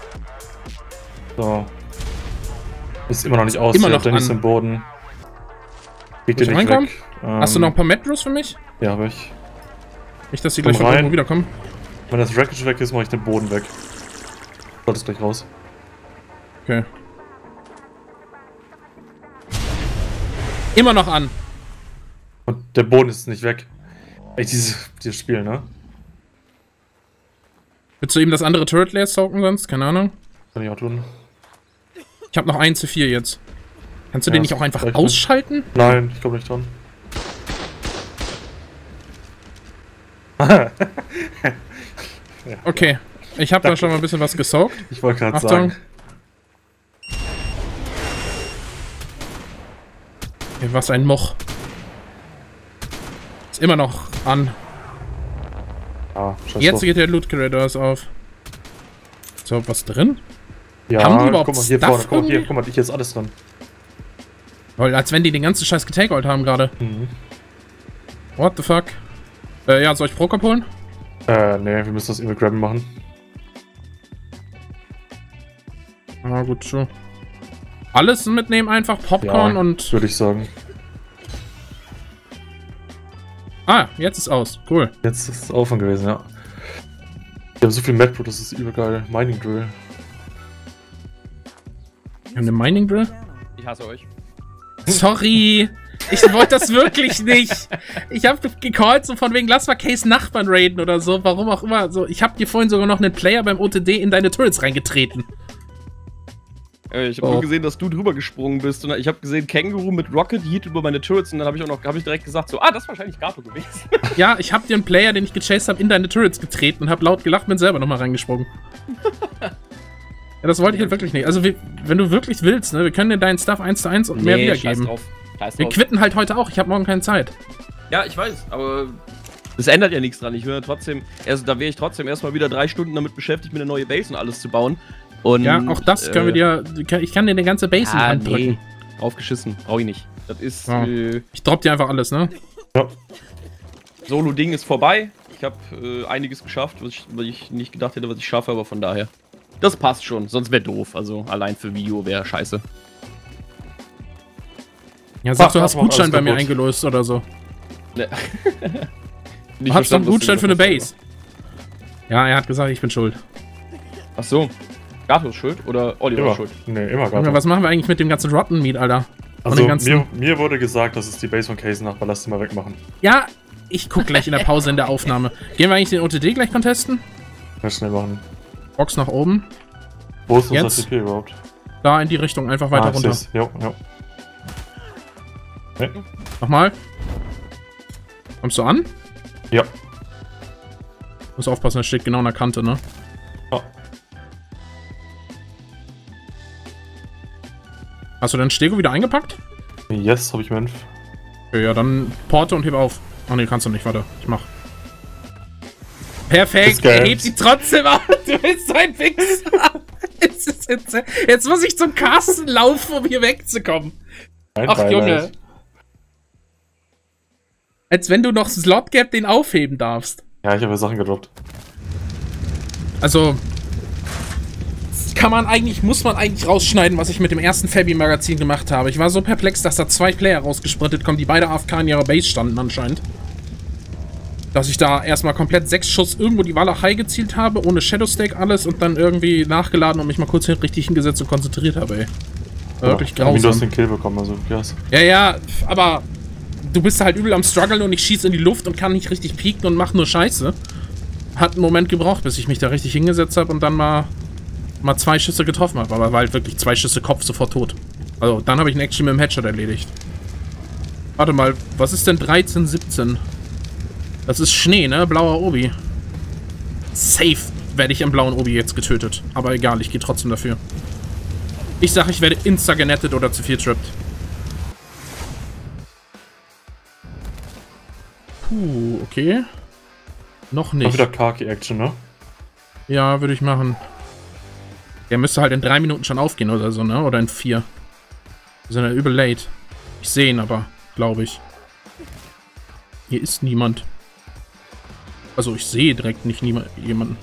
So. Ist immer noch nicht aus. Immer noch Jenny ist im Boden. Kriegt ihr nicht weg. Hast du noch ein paar Metros für mich? Ja, habe ich. Nicht, dass die gleich von irgendwo wiederkommen. Wenn das Wreckage weg ist, mache ich den Boden weg. Solltest gleich raus. Okay. Immer noch an. Und der Boden ist nicht weg. Echt, dieses Spiel, ne? Willst du eben das andere Turret leer saugen sonst? Keine Ahnung. Kann ich auch tun. Ich habe noch 1 zu 4 jetzt. Kannst du den nicht auch einfach ausschalten? Nein, ich komme nicht dran. Okay. Ich habe da schon mal ein bisschen was gesaugt. Ich wollte gerade sagen. Okay, was ein Moch. Ist immer noch an. Ah, jetzt geht der Loot Creators auf. So, was drin? Ja, haben die überhaupt guck mal, hier Stuff vorne, guck mal, hier ist alles drin. Weil, als wenn die den ganzen Scheiß getakeout haben gerade. Mhm. What the fuck? Ja, soll ich Prokop holen? Nee, wir müssen das irgendwie grabben machen. Ah, gut, schon. Alles mitnehmen einfach, Popcorn ja, und... würde ich sagen. Ah, jetzt ist aus. Cool. Jetzt ist es Aufwand gewesen, ja. Wir haben so viel Metro, das ist übergeil. Mining Drill. Wir haben eine Mining Drill? Ich hasse euch. Sorry. Ich wollte das wirklich nicht. Ich habe gecallt, so von wegen, lass mal Case Nachbarn raiden oder so. Warum auch immer. So, ich habe dir vorhin sogar noch einen Player beim OTD in deine Turrets reingetreten. Ich habe nur gesehen, dass du drüber gesprungen bist. Und ich habe gesehen, Känguru mit Rocket Heat über meine Turrets. Und dann habe ich direkt gesagt, so, das ist wahrscheinlich Gato gewesen. Ja, ich habe dir einen Player, den ich gechased habe, in deine Turrets getreten und habe laut gelacht, bin selber nochmal reingesprungen. Ja, das wollte ich halt wirklich nicht. Also, wenn du wirklich willst, ne, wir können dir deinen Stuff 1 zu 1 und mehr wiedergeben. Wir quitten halt heute auch, ich habe morgen keine Zeit. Ja, ich weiß, aber das ändert ja nichts dran. Ich will ja trotzdem, da wäre ich trotzdem erstmal wieder 3 Stunden damit beschäftigt, mir eine neue Base und alles zu bauen. Und, ja, auch das können wir dir, ich kann dir eine ganze Base in die Hand drücken. Nee, draufgeschissen, brauche ich nicht. Das ist, ich dropp dir einfach alles, ne? Ja. Solo-Ding ist vorbei. Ich habe einiges geschafft, was ich nicht gedacht hätte, was ich schaffe, aber von daher. Das passt schon, sonst wäre doof. Also allein für Video wäre scheiße. Ja, sag, du hast Gutschein bei mir eingelöst oder so. Ne. Du hast doch einen Gutschein für eine Base. Ja, er hat gesagt, ich bin schuld. Ach so. Gato ist schuld oder Oliver ist schuld? Nee, immer Gato. Was machen wir eigentlich mit dem ganzen Rotten Meat, Alter? Also, mir wurde gesagt, dass es die Base von Case Nachbar, lass sie mal wegmachen. Ja, ich guck gleich in der Pause in der Aufnahme. Gehen wir eigentlich den OTD gleich contesten? Ja, schnell machen. Box nach oben. Wo ist unser TP überhaupt? Da in die Richtung, einfach weiter runter. Jo. Okay. Nochmal. Kommst du an? Ja. Muss aufpassen, das steht genau an der Kante, ne? Ja. Hast du deinen Stego wieder eingepackt? Yes, hab ich Mensch. Okay, ja, dann Porte und heb auf. Ach nee, kannst du nicht, warte. Ich mach. Perfekt, er hebt sie trotzdem auf. Du bist so ein Wichser. Jetzt muss ich zum Carsten laufen, um hier wegzukommen. Ach, Junge. Als wenn du noch Slot Gap den aufheben darfst. Ja, ich habe ja Sachen gedroppt. Also, muss man eigentlich rausschneiden, was ich mit dem ersten Fabi-Magazin gemacht habe. Ich war so perplex, dass da 2 Player rausgesprintet kommen, die beide AFK in ihrer Base standen anscheinend. Dass ich da erstmal komplett 6 Schuss irgendwo die Walachei gezielt habe, ohne Shadow Stake alles und dann irgendwie nachgeladen und mich mal kurz richtig hingesetzt und konzentriert habe, ey. War wirklich grausam. Du hast den Kill bekommen, also yes. Ja, aber du bist halt übel am struggeln und ich schieße in die Luft und kann nicht richtig pieken und mach nur Scheiße. Hat einen Moment gebraucht, bis ich mich da richtig hingesetzt habe und dann mal 2 Schüsse getroffen habe. Aber war halt wirklich 2 Schüsse Kopf sofort tot. Also dann habe ich einen Action mit dem Headshot erledigt. Warte mal, was ist denn 13, 17? Das ist Schnee, ne? Blauer Obi. Safe werde ich im blauen Obi jetzt getötet. Aber egal, ich gehe trotzdem dafür. Ich sage, ich werde insta genettet oder zu viel trippt. Puh, okay. Noch nicht. Auch wieder Kaki-Action, ne? Ja, würde ich machen. Der müsste halt in 3 Minuten schon aufgehen oder so, ne? Oder in 4. Wir sind ja übel late. Ich sehe ihn aber, glaube ich. Hier ist niemand. Also ich sehe direkt nicht jemanden.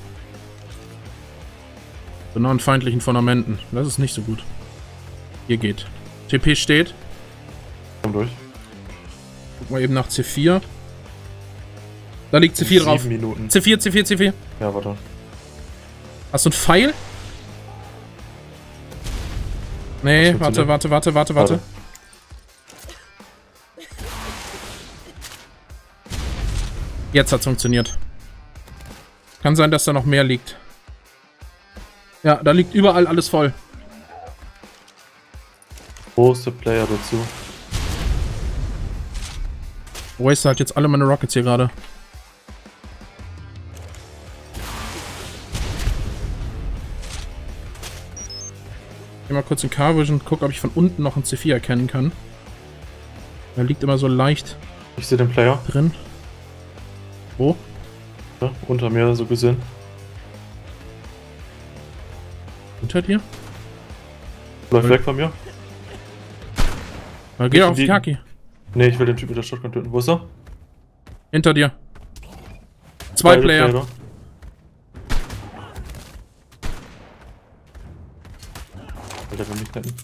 Genau an feindlichen Fundamenten. Das ist nicht so gut. Hier geht. TP steht. Komm durch. Guck mal eben nach C4. Da liegt C4 drauf. 7 Minuten. C4. Ja, warte. Hast du einen Pfeil? Nee, warte. Jetzt hat's funktioniert. Kann sein, dass da noch mehr liegt. Ja, da liegt überall alles voll. Große Player dazu. Waste halt jetzt alle meine Rockets hier gerade. Ich geh mal kurz in Carvision und guck, ob ich von unten noch einen C4 erkennen kann. Der liegt immer so leicht Ich sehe den Player. drin. Wo? Ja, unter mir so gesehen. Unter dir? Läuft weg von mir. Geh auf Kaki. Ne, ich will den Typ mit der Shotgun töten. Wo ist er? Hinter dir. 2 Beide Player. Alter, will mich netten.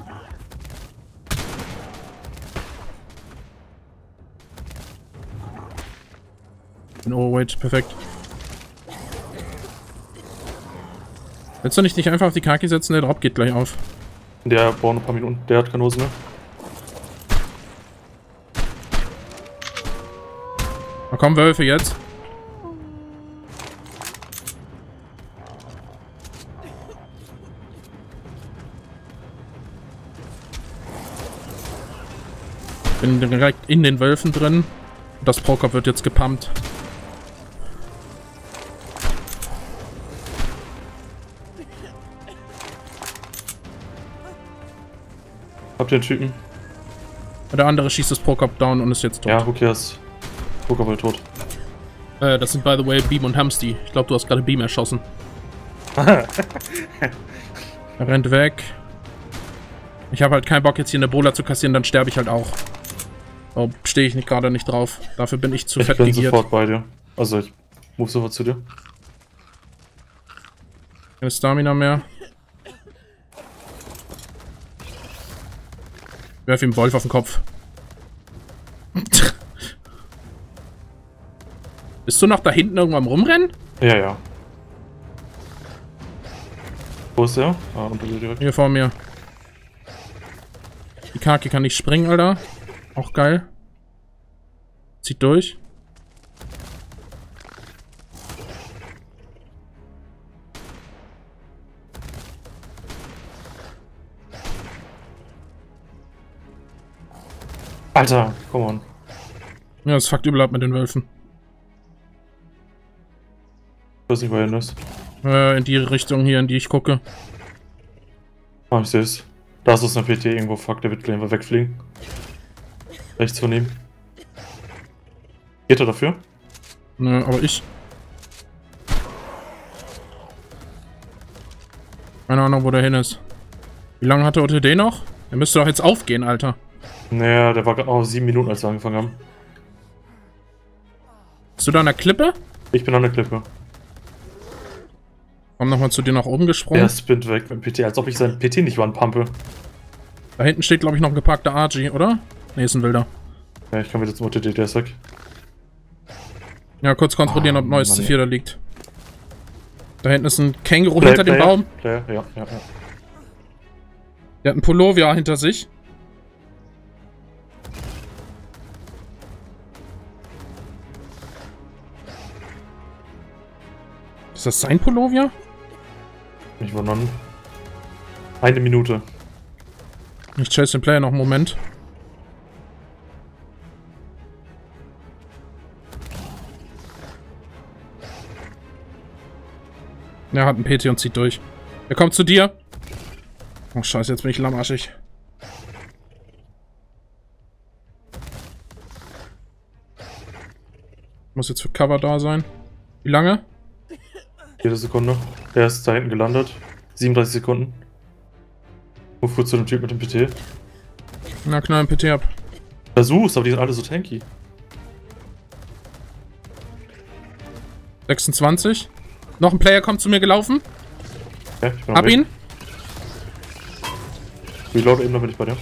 Oh, wait, perfekt. Willst du nicht einfach auf die Kaki setzen? Der Drop geht gleich auf. Der braucht noch ein paar Minuten. Der hat keine Hose mehr. Da kommen Wölfe jetzt. Bin direkt in den Wölfen drin. Das Prokop wird jetzt gepumpt. Habt ihr den Typen? Der andere schießt das Prokop down und ist jetzt tot. Ja, who cares? Poker wohl tot. Das sind by the way Beam und Hamsty. Ich glaube, du hast gerade Beam erschossen. Er rennt weg. Ich habe halt keinen Bock jetzt hier eine Bola zu kassieren, dann sterbe ich halt auch. Oh, stehe ich gerade nicht drauf. Dafür bin ich zu fett bin gegiert. Sofort bei dir. Also ich move sofort zu dir. Keine Stamina mehr. Ich werfe ihm Wolf auf den Kopf. Bist du noch da hinten irgendwo am Rumrennen? Ja, ja. Wo ist er? Ah, unter dir direkt. Hier vor mir. Die Kaki kann nicht springen, Alter. Auch geil. Zieht durch. Alter, come on. Ja, das fuckt übel ab mit den Wölfen. Ich weiß nicht, wo er hin ist. In die Richtung hier, in die ich gucke. Ah, ich seh's. Da ist eine PT irgendwo. Fuck, der wird gleich einfach wegfliegen. Rechts von ihm. Geht er dafür? Ne, aber ich... Keine Ahnung, wo der hin ist. Wie lange hat der OTD noch? Der müsste doch jetzt aufgehen, Alter. Naja, der war gerade noch auf 7 Minuten, als wir angefangen haben. Bist du da an der Klippe? Ich bin an der Klippe. Komm nochmal zu dir nach oben gesprungen. Er spinnt weg mit dem PT, als ob ich seinen PT nicht pumpe. Da hinten steht, glaube ich, noch ein geparkter RG, oder? Ne, ist ein Wilder. Ja, ich kann wieder zum OTD, der ist weg. Ja, kurz kontrollieren, ob neues Mann, C4 da liegt. Da hinten ist ein Känguru hinter dem Baum. Ja. Der hat einen Pullover hinter sich. Ist das sein Pullover? Nicht wundern. 1 Minute. Ich chase den Player noch einen Moment. Er hat einen PT und zieht durch. Er kommt zu dir. Oh scheiße, jetzt bin ich lahmarschig. Muss jetzt für Cover da sein. Wie lange? Jede Sekunde. Der ist da hinten gelandet. 37 Sekunden. Ruf kurz zu dem Typ mit dem PT. Na, knall den PT ab. Versuch's, aber die sind alle so tanky. 26. Noch ein Player kommt zu mir gelaufen. Ja, ich bin Hab ihn. Reload eben, dann bin ich bei dir.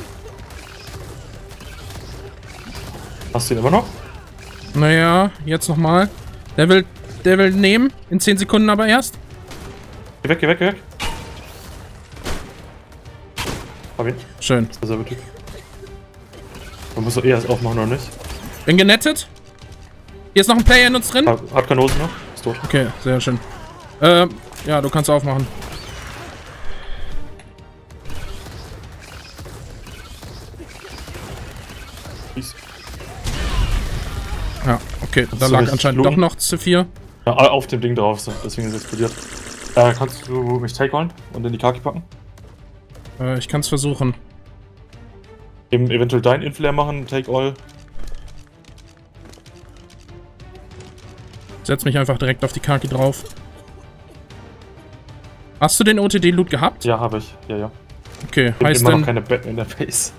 Hast du ihn immer noch? Naja, jetzt nochmal. Der will nehmen. In 10 Sekunden aber erst. Geh weg, geh weg, geh weg. Hab ihn. Schön. Derselbe Typ. Man muss doch eher erst aufmachen, oder nicht? Bin genettet. Hier ist noch ein Player in uns drin. Hat keine Hose noch. Ist tot. Okay, sehr schön. Ja, du kannst aufmachen. Peace. Ja, okay. Da du lag mich anscheinend looten? doch noch C4. Ja, auf dem Ding drauf, so. Deswegen ist es explodiert. Kannst du mich take-holen und in die Kaki packen? Ich kann es versuchen. Eben eventuell dein Inflare machen, take-all. Setz mich einfach direkt auf die Kaki drauf. Hast du den OTD-Loot gehabt? Ja, habe ich. Ja, ja. Okay, Ich heißt immer noch denn... keine Betten in der Base.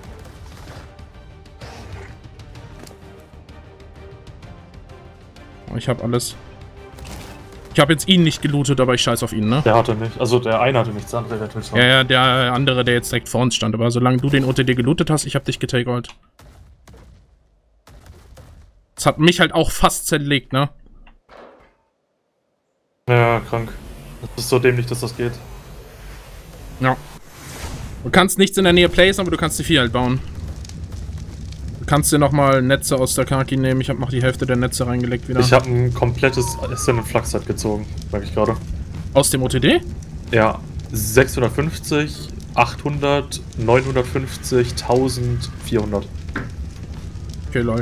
Oh, ich habe alles. Ich habe jetzt ihn nicht gelootet, aber ich scheiß auf ihn, ne? Der hatte nicht. Also der eine hatte nichts, der andere eventuell schon. Ja, ja, der andere, der jetzt direkt vor uns stand. Aber solange du den OTD gelootet hast, ich hab dich getakeolt. Das hat mich halt auch fast zerlegt, ne? Ja, krank. Das ist so dämlich, dass das geht. Ja. Du kannst nichts in der Nähe placen, aber du kannst die 4 halt bauen. Du kannst dir nochmal Netze aus der Kaki nehmen. Ich habe noch die Hälfte der Netze reingelegt wieder. Ich habe ein komplettes Ascendant Flux-Set gezogen, merke ich gerade. Aus dem OTD? Ja, 650, 800, 950, 1400. Okay, lol.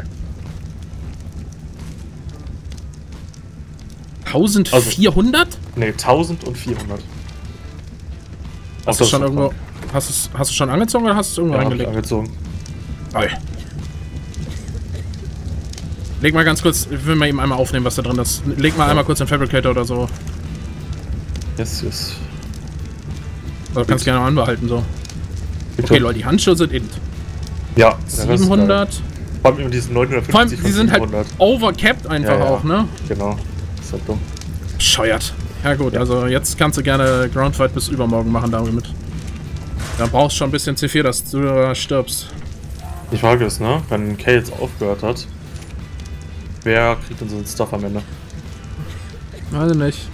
1400? Ne, 1400. Hast du schon irgendwo... Hast du schon angezogen oder hast du es irgendwo Ja, hab ich reingelegt? angezogen. Toll. Leg mal ganz kurz, ich will mal eben einmal aufnehmen, was da drin ist. Leg mal einmal kurz den Fabricator oder so. Yes, yes. Oder kannst gerne mal anbehalten, so. Okay, Leute, die Handschuhe sind int. Ja, der Rest ist geil. 700. Vor allem diesen 950 Vor allem, die von sind halt 700. overcapped einfach Ja, ja. auch, ne? Genau. Ist halt dumm. Bescheuert. Ja gut, also jetzt kannst du gerne Groundfight bis übermorgen machen damit. Da brauchst du schon ein bisschen C4, dass du stirbst. Die Frage ist, ne, wenn Kay jetzt aufgehört hat, wer kriegt denn so einen Stuff am Ende? Weiß ich nicht.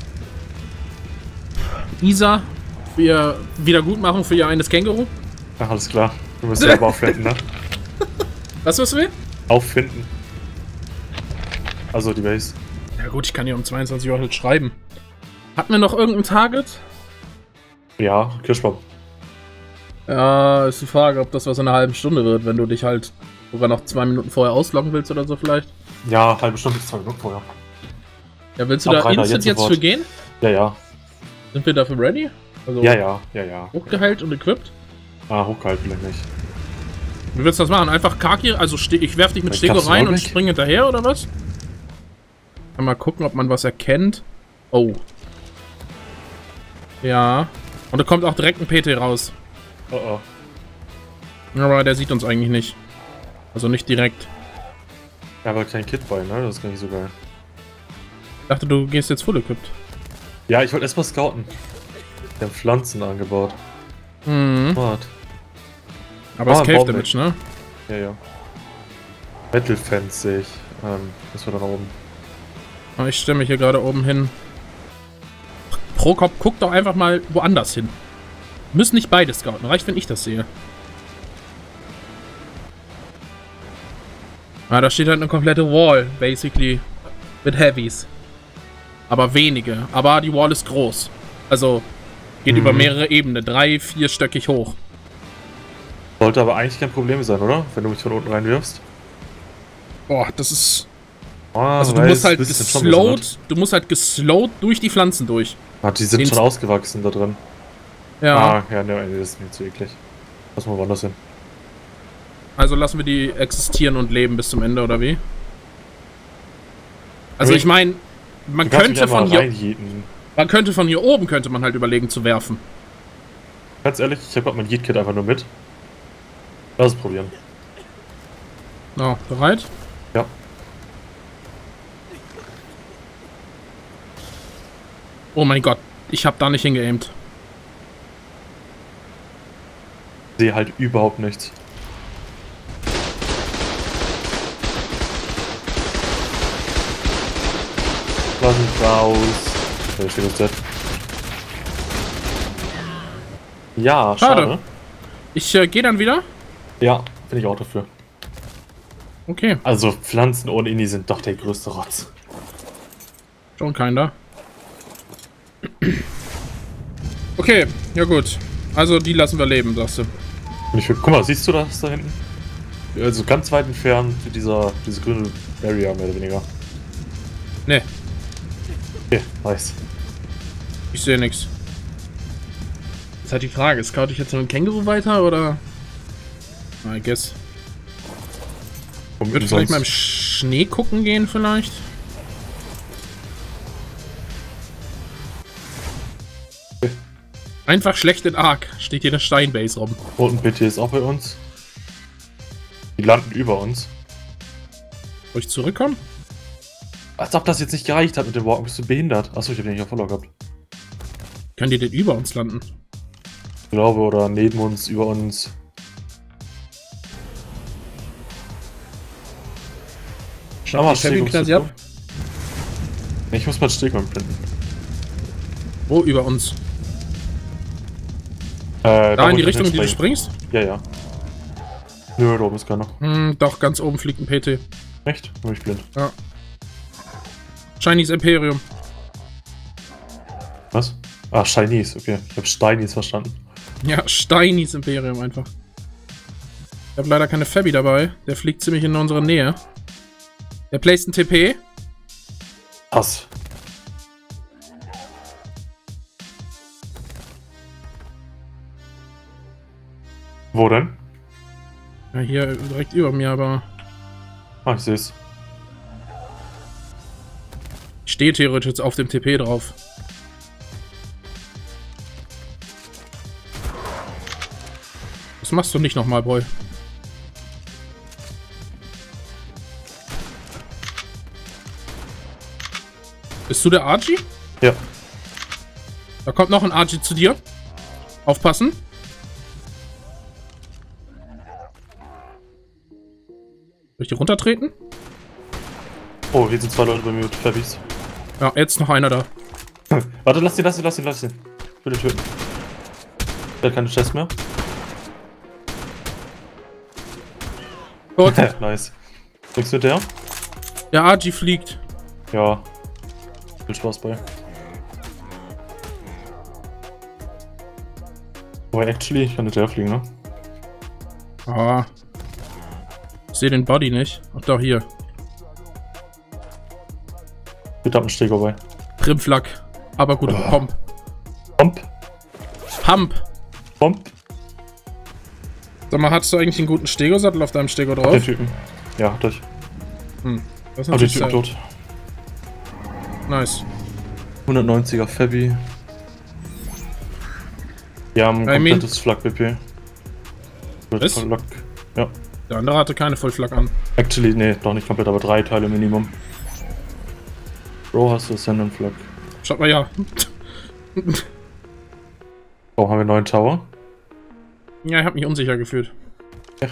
Isa, wir Wiedergutmachung für ihr eines Känguru. Ach, alles klar. Du musst ja aber auffinden, ne? Was wirst du will? Auffinden. Also die Base. Ja gut, ich kann hier um 22 Uhr halt schreiben. Hatten wir noch irgendein Target? Ja, Kirschbaum. Ja, ist die Frage, ob das was in einer halben Stunde wird, wenn du dich halt sogar noch 2 Minuten vorher ausloggen willst oder so vielleicht. Ja, halbe Stunde bis 2 Minuten vorher. Ja, willst du Ab da rein, instant jetzt sofort. für gehen? Ja, ja. Sind wir dafür ready? Also Ja. hochgeheilt und equipped? Ah, hochgehalten vielleicht nicht. Wie willst du das machen? Einfach Kaki, also ich werf dich mit Ich Stego kann's rein auch und nicht. spring hinterher oder was? Mal gucken, ob man was erkennt. Oh. Ja. Und da kommt auch direkt ein PT raus. Oh oh. Aber der sieht uns eigentlich nicht. Also nicht direkt. Ja, aber kein Kit bei, ne? Das ist gar nicht so geil. Ich dachte, du gehst jetzt full equipped. Ja, ich wollte erstmal scouten. Wir haben Pflanzen angebaut. Mhm. Smart. Aber es Ah, ist Cave Baum Damage, ne? Ja, ja. Metal Fence sehe ich. Müssen wir da nach oben. Ich stelle mich hier gerade oben hin. Prokop, guck doch einfach mal woanders hin. Müssen nicht beide scouten. Reicht, wenn ich das sehe. Da steht halt eine komplette Wall, basically. Mit Heavies. Aber wenige. Aber die Wall ist groß. Also, geht über mehrere Ebenen. 3-, 4-stöckig hoch. Sollte aber eigentlich kein Problem sein, oder? Wenn du mich von unten reinwirfst. Boah, das ist... Also du musst halt geslowt... Du musst halt geslowt durch die Pflanzen durch. Die sind schon ausgewachsen da drin. Ja. Ja, ne, das ist mir zu eklig. Lass mal woanders hin. Also lassen wir die existieren und leben bis zum Ende, oder wie? Also ich meine, man könnte von hier oben könnte man halt überlegen zu werfen. Ganz ehrlich, ich habe gerade mein Yeet-Kit einfach nur mit. Lass es probieren. Na, bereit? Ja. Oh mein Gott, ich habe da nicht hingeaimt. Ich sehe halt überhaupt nichts. Lass mich raus. Okay, steht auf Z. Ja, schade. Ich gehe dann wieder? Ja, bin ich auch dafür. Okay. Also Pflanzen ohne Inni sind doch der größte Rotz. Schon keiner. Okay, ja gut. Also die lassen wir leben, sagst du. Guck mal, siehst du das da hinten? Also ganz weit entfernt diese grüne Barrier, mehr oder weniger. Ne, Okay, nice. ich sehe nichts. Ist halt die Frage, scout ich jetzt mit dem Känguru weiter oder? I guess. Würde vielleicht mal im Schnee gucken gehen vielleicht? Okay. Einfach schlecht in Arc. Steht hier der Steinbase rum. Und ein PT ist auch bei uns. Die landen über uns. Soll ich zurückkommen? Als ob das jetzt nicht gereicht hat mit dem Walken, bist du behindert. Achso, ich hab den nicht auf Follow gehabt. Können die denn über uns landen? Ich glaube, oder neben uns, über uns. Schau mal, quasi ab. Ich muss mal Stegmann printen. Wo über uns? Da in die Richtung, in die du springst? Ja, ja. Nö, da oben ist keiner. Doch, ganz oben fliegt ein PT. Echt? Nur ich blind. Ja. Chinese Imperium. Was? Ah, Chinese, okay. Ich hab Steinies verstanden. Ja, Chinese Imperium einfach. Ich habe leider keine Fabi dabei. Der fliegt ziemlich in unserer Nähe. Der placed ein TP. Pass. Wo denn? Ja, hier direkt über mir, aber... Ah, ich seh's. Ich stehe theoretisch jetzt auf dem TP drauf. Was machst du nicht nochmal, Boy? Bist du der Archie? Ja. Da kommt noch ein Archie zu dir. Aufpassen. Soll ich die runtertreten? Oh, hier sind zwei Leute bei mir mit Fabis. Ja, jetzt noch einer da. Warte, lass ihn. Ich will ihn töten. Der hat keine Chest mehr. Gut. Nice. Kriegst du mit der? Der Archie fliegt. Ja. Viel Spaß bei. Aber actually, ich kann nicht fliegen, ne? Ah. Ich sehe den Body nicht. Ach doch, hier. Bitte hab einen Steg vorbei. Primflack. Aber gut, Pomp. Pomp? Pump. Pomp? Sag mal, hattest du eigentlich einen guten Stego-Sattel auf deinem Stego drauf? Den Typen. Ja, hatte ich. Das ist Aber den natürlich Typen tot. nice. 190er Fabi. Wir haben ein komplettes Flak-BP. Was? Flak. Ja. Der andere hatte keine Vollflak an. Actually, nee, doch nicht komplett, aber 3 Teile Minimum. Bro, hast du Ascendant Flag? Schaut mal, ja. Oh, haben wir einen neuen Tower? Ja, ich habe mich unsicher gefühlt. Ja.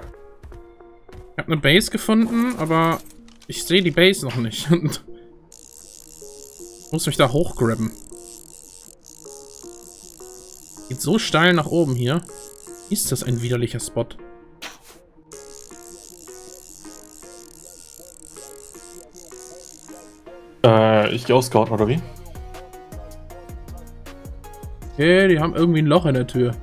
Ich habe eine Base gefunden, aber ich sehe die Base noch nicht. Muss mich da hochgrabben. Geht so steil nach oben hier. Ist das ein widerlicher Spot? Ich gehe ausgehauen, oder wie? Okay, die haben irgendwie ein Loch in der Tür.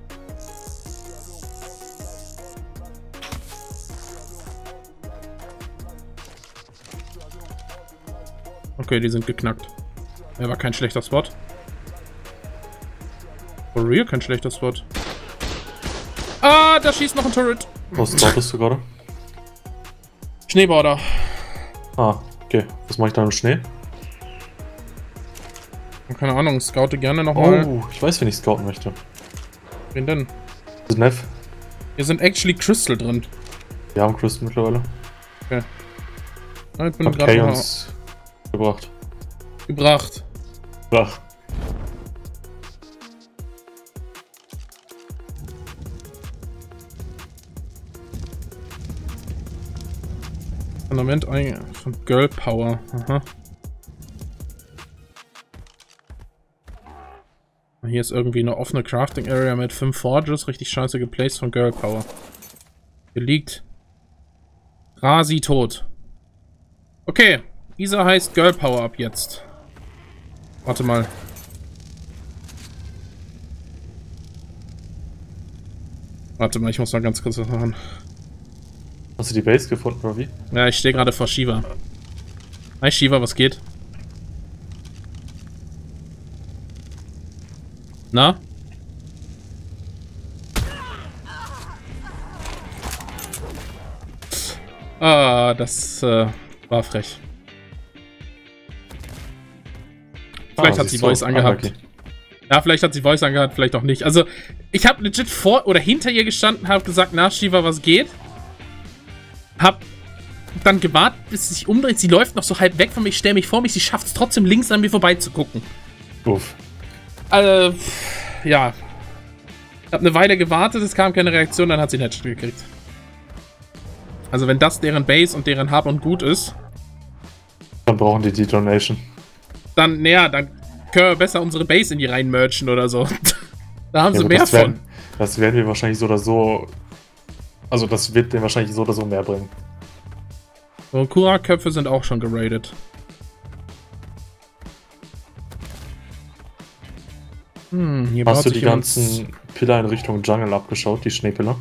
Okay, die sind geknackt. Er war kein schlechter Spot. For real, kein schlechter Spot. Ah, da schießt noch ein Turret. Was startest du gerade? Schneeborder. Ah, okay. Was mache ich da im Schnee? Keine Ahnung, scoute gerne nochmal. Oh, ich weiß, wen ich scouten möchte. Wen denn? Das ist Neff. Hier sind actually Crystal drin. Wir haben Crystal mittlerweile. Okay. Ja, ich bin Hab gerade Kay uns gebracht. gebracht. Ach. Fundament von Girl Power. Aha. Hier ist irgendwie eine offene Crafting Area mit 5 Forges, richtig scheiße geplaced von Girl Power. Hier liegt Rasi tot. Okay, dieser heißt Girl Power ab jetzt. Warte mal. Warte mal, ich muss mal ganz kurz was machen. Hast du die Base gefunden, oder wie? Ja, ich stehe gerade vor Shiva. Hi Shiva, was geht? Na? Ah, das war frech. Vielleicht hat sie Voice angehabt. Okay. Ja, vielleicht hat sie Voice angehabt, vielleicht auch nicht. Also, ich habe legit vor oder hinter ihr gestanden, habe gesagt, na Shiva, was geht? Hab dann gewartet, bis sie sich umdreht. Sie läuft noch so halb weg von mir, ich stelle mich vor mich, sie schafft es trotzdem links an mir vorbei zu gucken. Uff. Ja. Ich habe eine Weile gewartet, es kam keine Reaktion, dann hat sie einen Headshot gekriegt. Also wenn das deren Base und deren Hab und Gut ist, Dann brauchen die Donation. dann, naja, dann können wir besser unsere Base in die rein merchen oder so. Da haben sie aber mehr von. Das werden wir wahrscheinlich so oder so. Also das wird denen wahrscheinlich so oder so mehr bringen. So, Kura-Köpfe sind auch schon geradet. Hier Hast baut du sich die ganzen Pillar in Richtung Jungle abgeschaut, die Schneepillar?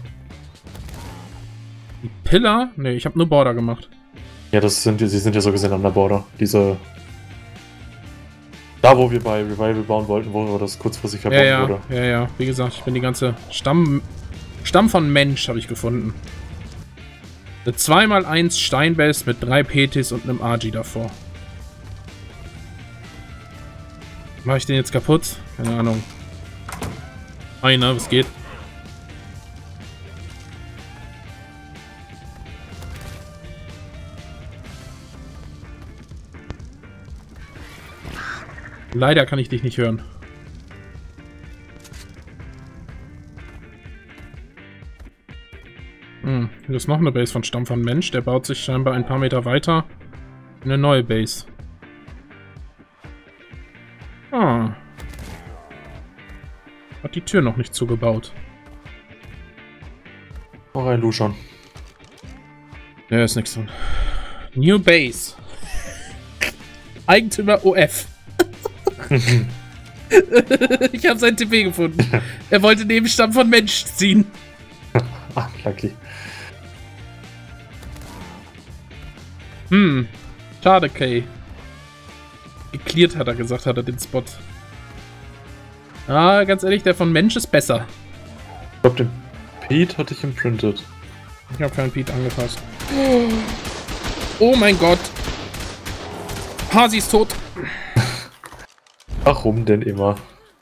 Die Pillar? Ne, ich habe nur Border gemacht. Ja, sie sind ja so gesehen an der Border. Diese. Da, wo wir bei Revival bauen wollten, wo das kurzfristig verbaut wurde. Ja. Wie gesagt, ich bin die ganze Stamm von Mensch habe ich gefunden. Eine 2x1 Steinbase mit 3 Petis und einem Agi davor. Mach ich den jetzt kaputt? Keine Ahnung. Einer, was geht? Leider kann ich dich nicht hören. Hier ist noch eine Base von Stamm von Mensch. Der baut sich scheinbar ein paar Meter weiter in eine neue Base. Ah. Hat die Tür noch nicht zugebaut. Oh, rein, Luschan. Ja, ist nichts drin. New Base. Eigentümer OF. Ich habe sein TP gefunden. Er wollte neben Stamm von Mensch ziehen. Ah, lucky. Schade, Kay. Geklärt hat er gesagt, hat er den Spot. Ah, ganz ehrlich, der von Mensch ist besser. Ich glaube, den Pete hatte ich imprintet. Ich habe keinen Pete angepasst. Oh mein Gott. Hasi ist tot. Warum denn immer?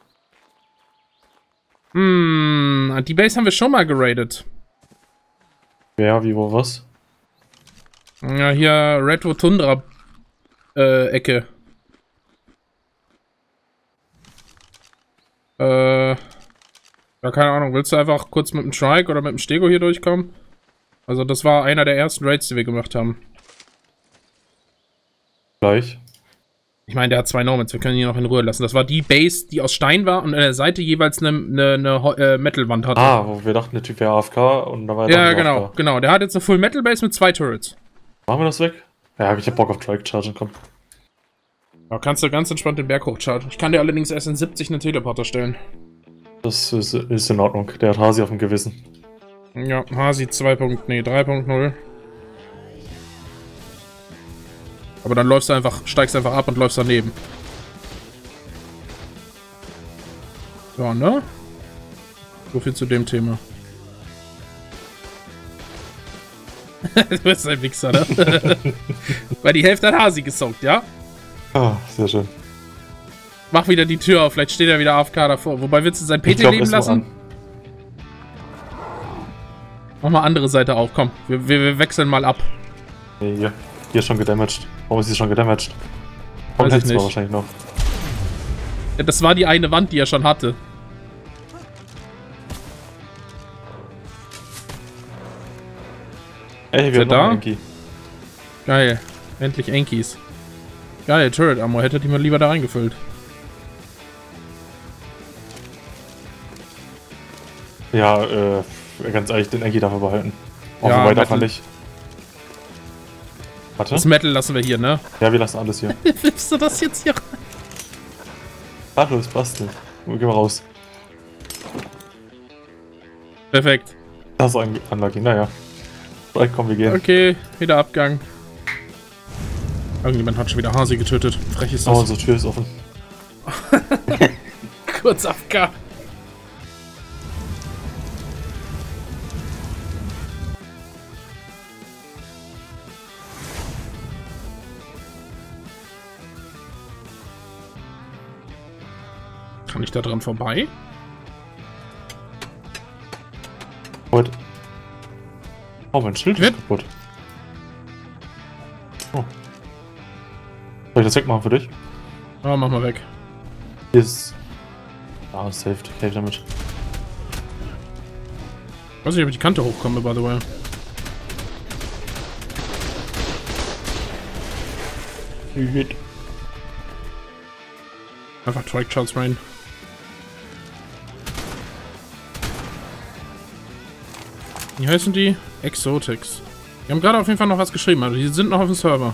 Die Base haben wir schon mal geradet. Ja, wie, wo, was? Ja, hier Retro Tundra Ecke. Ja, keine Ahnung. Willst du einfach kurz mit dem Trike oder mit dem Stego hier durchkommen? Also das war einer der ersten Raids, die wir gemacht haben. Gleich. Ich meine, der hat 2 Nomads, wir können ihn noch in Ruhe lassen. Das war die Base, die aus Stein war und an der Seite jeweils eine Metal-Wand hatte. Ah, wo wir dachten, der Typ wäre AFK und dann war er Ja, doch genau, AFK. genau. Der hat jetzt eine Full-Metal-Base mit 2 Turrets. Machen wir das weg? Ja, ich hab Bock auf Trike Chargen, komm. Da kannst du ganz entspannt den Berg hochchargen. Ich kann dir allerdings erst in 70 einen Teleporter stellen. Das ist in Ordnung. Der hat Hasi auf dem Gewissen. Ja, Hasi 3.0. Aber dann läufst du einfach, steigst einfach ab und läufst daneben. Ja, ne? So viel zu dem Thema. Du bist ein Wichser, ne? Weil die Hälfte hat Hasi gesaugt, ja? Ah, sehr schön. Mach wieder die Tür auf, vielleicht steht er wieder AFK davor. Wobei, willst du sein PT glaub, leben ist noch lassen? Mach mal andere Seite auf, komm. Wir wechseln mal ab. Nee, hier ist schon gedamaged. Warum ist sie schon gedamaged? Kommt Weiß ich jetzt nicht. wahrscheinlich noch. Ja, das war die eine Wand, die er schon hatte. Ey, Ist wir er haben noch da? einen Enki. Geil. Endlich Enkies. Geil, Turret Ammo. Hätte die mal lieber da reingefüllt. Ja, ganz ehrlich, den Enki darf er behalten. Oh, Ja, wobei darf er Metal. nicht. Warte. Das Metal lassen wir hier, ne? Ja, wir lassen alles hier. Willst du das jetzt hier rein? Ach, los, basteln. Geh mal raus. Perfekt. Das ist unlucky, naja. Vielleicht kommen wir gehen. Okay, wieder Abgang. Irgendjemand hat schon wieder Hasi getötet. Frech ist Oh, das. unsere Tür ist offen. Kurz Abgang. Kann ich da dran vorbei? Heute. Oh, mein Schild ist Wird- kaputt. Oh. Soll ich das wegmachen für dich? Ah, mach mal weg. Hier ist... Ah, saved. Okay, damit. Weiß nicht, ob ich die Kante hochkomme, by the way. Einfach Trike Charts rein. Wie heißen die? Exotics. Die haben gerade auf jeden Fall noch was geschrieben, also die sind noch auf dem Server.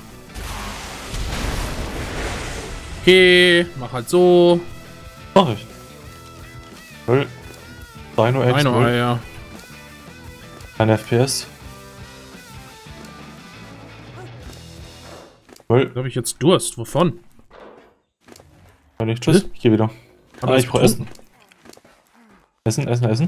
Okay, mach halt so. Mach ich. Null. Dino X, Ein null. ja. Ein FPS. Null. Da habe ich jetzt Durst. Wovon? Ja, nicht. Tschüss. Ich geh wieder. Hab Ah, ich ich brauch Essen. Essen, Essen, Essen.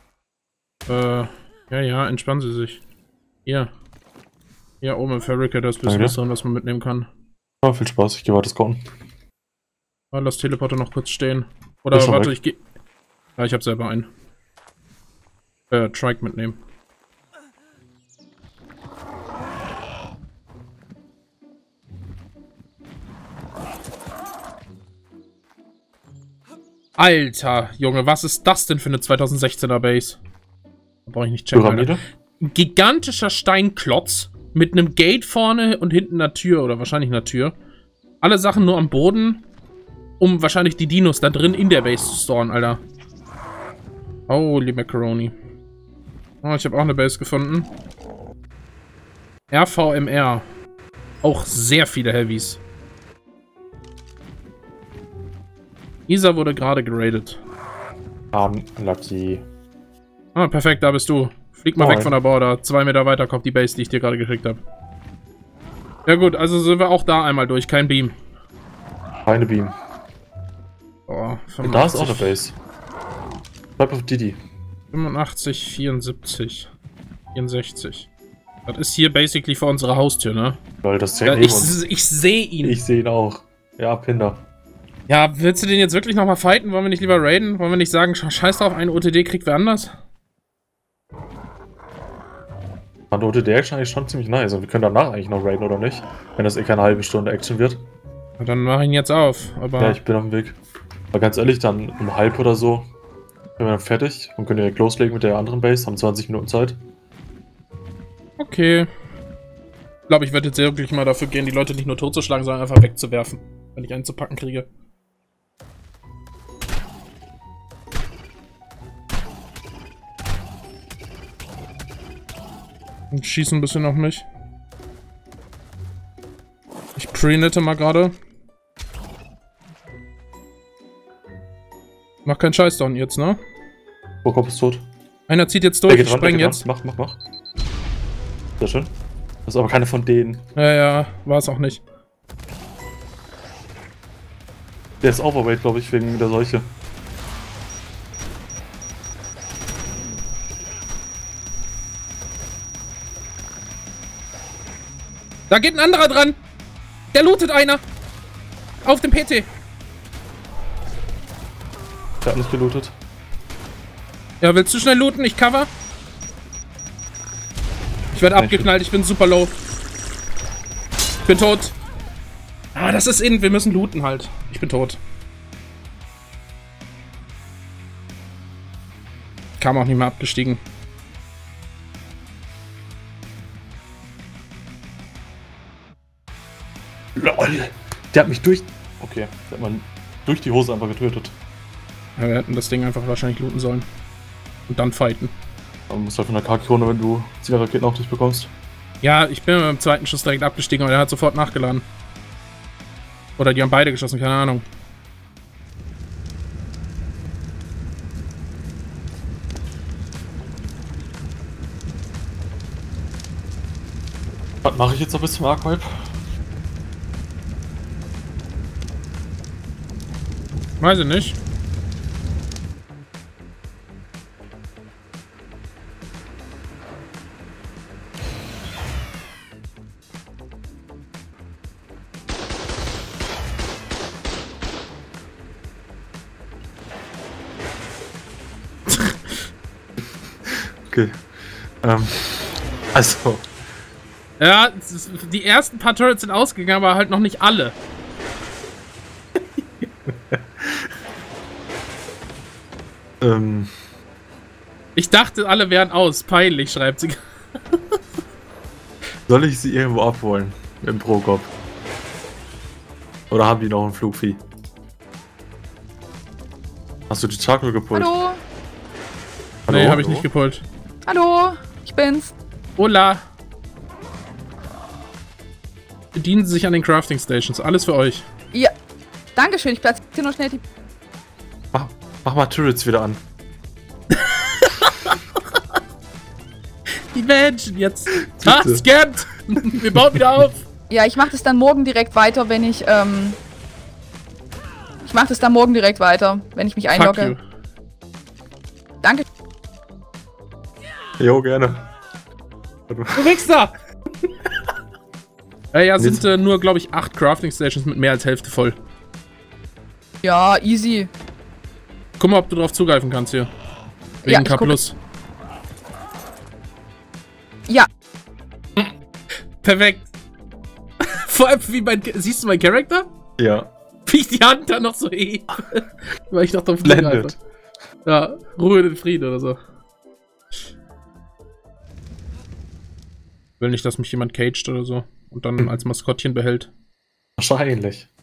Ja, entspannen Sie sich. Hier. Hier oben im Fabricator, da ist ein bisschen Danke. was drin, was man mitnehmen kann. Oh, viel Spaß. Ich geh weiter scouten. Ah, lass Teleporter noch kurz stehen. Oder Ist schon warte, weg. ich geh. Ja, ich hab selber einen. Trike mitnehmen. Alter, Junge, was ist das denn für eine 2016er Base? Da brauche ich nicht checken, Alter. Pyramide? Ein gigantischer Steinklotz mit einem Gate vorne und hinten einer Tür oder wahrscheinlich einer Tür. Alle Sachen nur am Boden, um wahrscheinlich die Dinos da drin in der Base zu storen, Alter. Holy Macaroni. Oh, ich habe auch eine Base gefunden. RVMR. Auch sehr viele Heavies. Isa wurde gerade geradet. Lucky. Ah, perfekt, da bist du. Flieg mal Moin. weg von der Border. 2 Meter weiter kommt die Base, die ich dir gerade geschickt habe. Ja gut, also sind wir auch da einmal durch. Kein Beam. Keine Beam. Oh, Und da ist auch 85, eine Base. Bleib auf Didi. 85, 74, 64. Das ist hier basically vor unserer Haustür, ne? Lol, das Ja, zählt neben uns. ich sehe ihn. Ich sehe ihn auch. Ja, Pinder. Ja, willst du den jetzt wirklich nochmal fighten? Wollen wir nicht lieber raiden? Wollen wir nicht sagen, scheiß drauf, eine OTD kriegt wer anders? Und OTD Action eigentlich schon ziemlich nice. Und wir können danach eigentlich noch raiden, oder nicht? Wenn das eh keine halbe Stunde Action wird. Na, dann mach ihn jetzt auf. Aber Ja, ich bin auf dem Weg. Aber ganz ehrlich, dann um halb oder so sind wir dann fertig und können direkt loslegen mit der anderen Base. Haben 20 Minuten Zeit. okay. Ich glaube, ich werde jetzt wirklich mal dafür gehen, die Leute nicht nur totzuschlagen, sondern einfach wegzuwerfen. Wenn ich einen zu packen kriege. Und schießen ein bisschen auf mich. Ich pre-nette mal gerade. Mach keinen Scheiß da unten jetzt, ne? Prokop ist tot. Einer zieht jetzt durch, ich spreng jetzt. Mach. Sehr schön. Das ist aber keine von denen. Ja, war es auch nicht. Der ist overweight, glaube ich, wegen der Seuche. Da geht ein anderer dran. Der lootet einer. Auf dem PT. Der hat nicht gelootet. Ja, willst du schnell looten? Ich cover. Ich werde abgeknallt, ich bin super low. Ich bin tot. Ah, das ist in. Wir müssen looten halt. Ich bin tot. Kam auch nicht mehr abgestiegen. LOL. Der hat mich durch... Okay, der hat man durch die Hose einfach getötet. Ja, wir hätten das Ding einfach wahrscheinlich looten sollen. Und dann fighten. Aber du musst halt von der K-Krone, wenn du 10 Raketen auf dich bekommst. Ja, ich bin beim zweiten Schuss direkt abgestiegen, aber der hat sofort nachgeladen. Oder die haben beide geschossen, keine Ahnung. Was mache ich jetzt noch bis zum Arc-Wipe? Weiß ich nicht. Okay. Also. Ja, die ersten paar Turrets sind ausgegangen, aber halt noch nicht alle. Ich dachte, alle wären aus. Peinlich, schreibt sie. Soll ich sie irgendwo abholen? Im Prokop? Oder haben die noch ein Flugvieh? Hast du die Charcoal gepult? Hallo? Nee, hab ich nicht gepult. Hallo? Ich bin's. Hola. Bedienen Sie sich an den Crafting Stations. Alles für euch. Ja. Dankeschön, ich platziere nur schnell die... Mach mal Turrets wieder an. Die Menschen jetzt. Ah, scammed! Wir bauen wieder auf. Ja, ich mach das dann morgen direkt weiter, wenn ich, Ich mach das dann morgen direkt weiter, wenn ich mich einlogge. Danke. Jo, gerne. Du Wichser! Ja, sind nur, glaube ich, 8 Crafting Stations mit mehr als Hälfte voll. Ja, easy. Guck mal, ob du drauf zugreifen kannst hier. Wegen Ja, K+. Ja. Perfekt. Vor allem, wie siehst du meinen Charakter? Ja. Wie ich die Hand da noch so hebe. Weil ich noch drauf Blendet. zugreife. Ja, Ruhe in Frieden oder so. Will nicht, dass mich jemand caged oder so. Und dann als Maskottchen behält. Wahrscheinlich.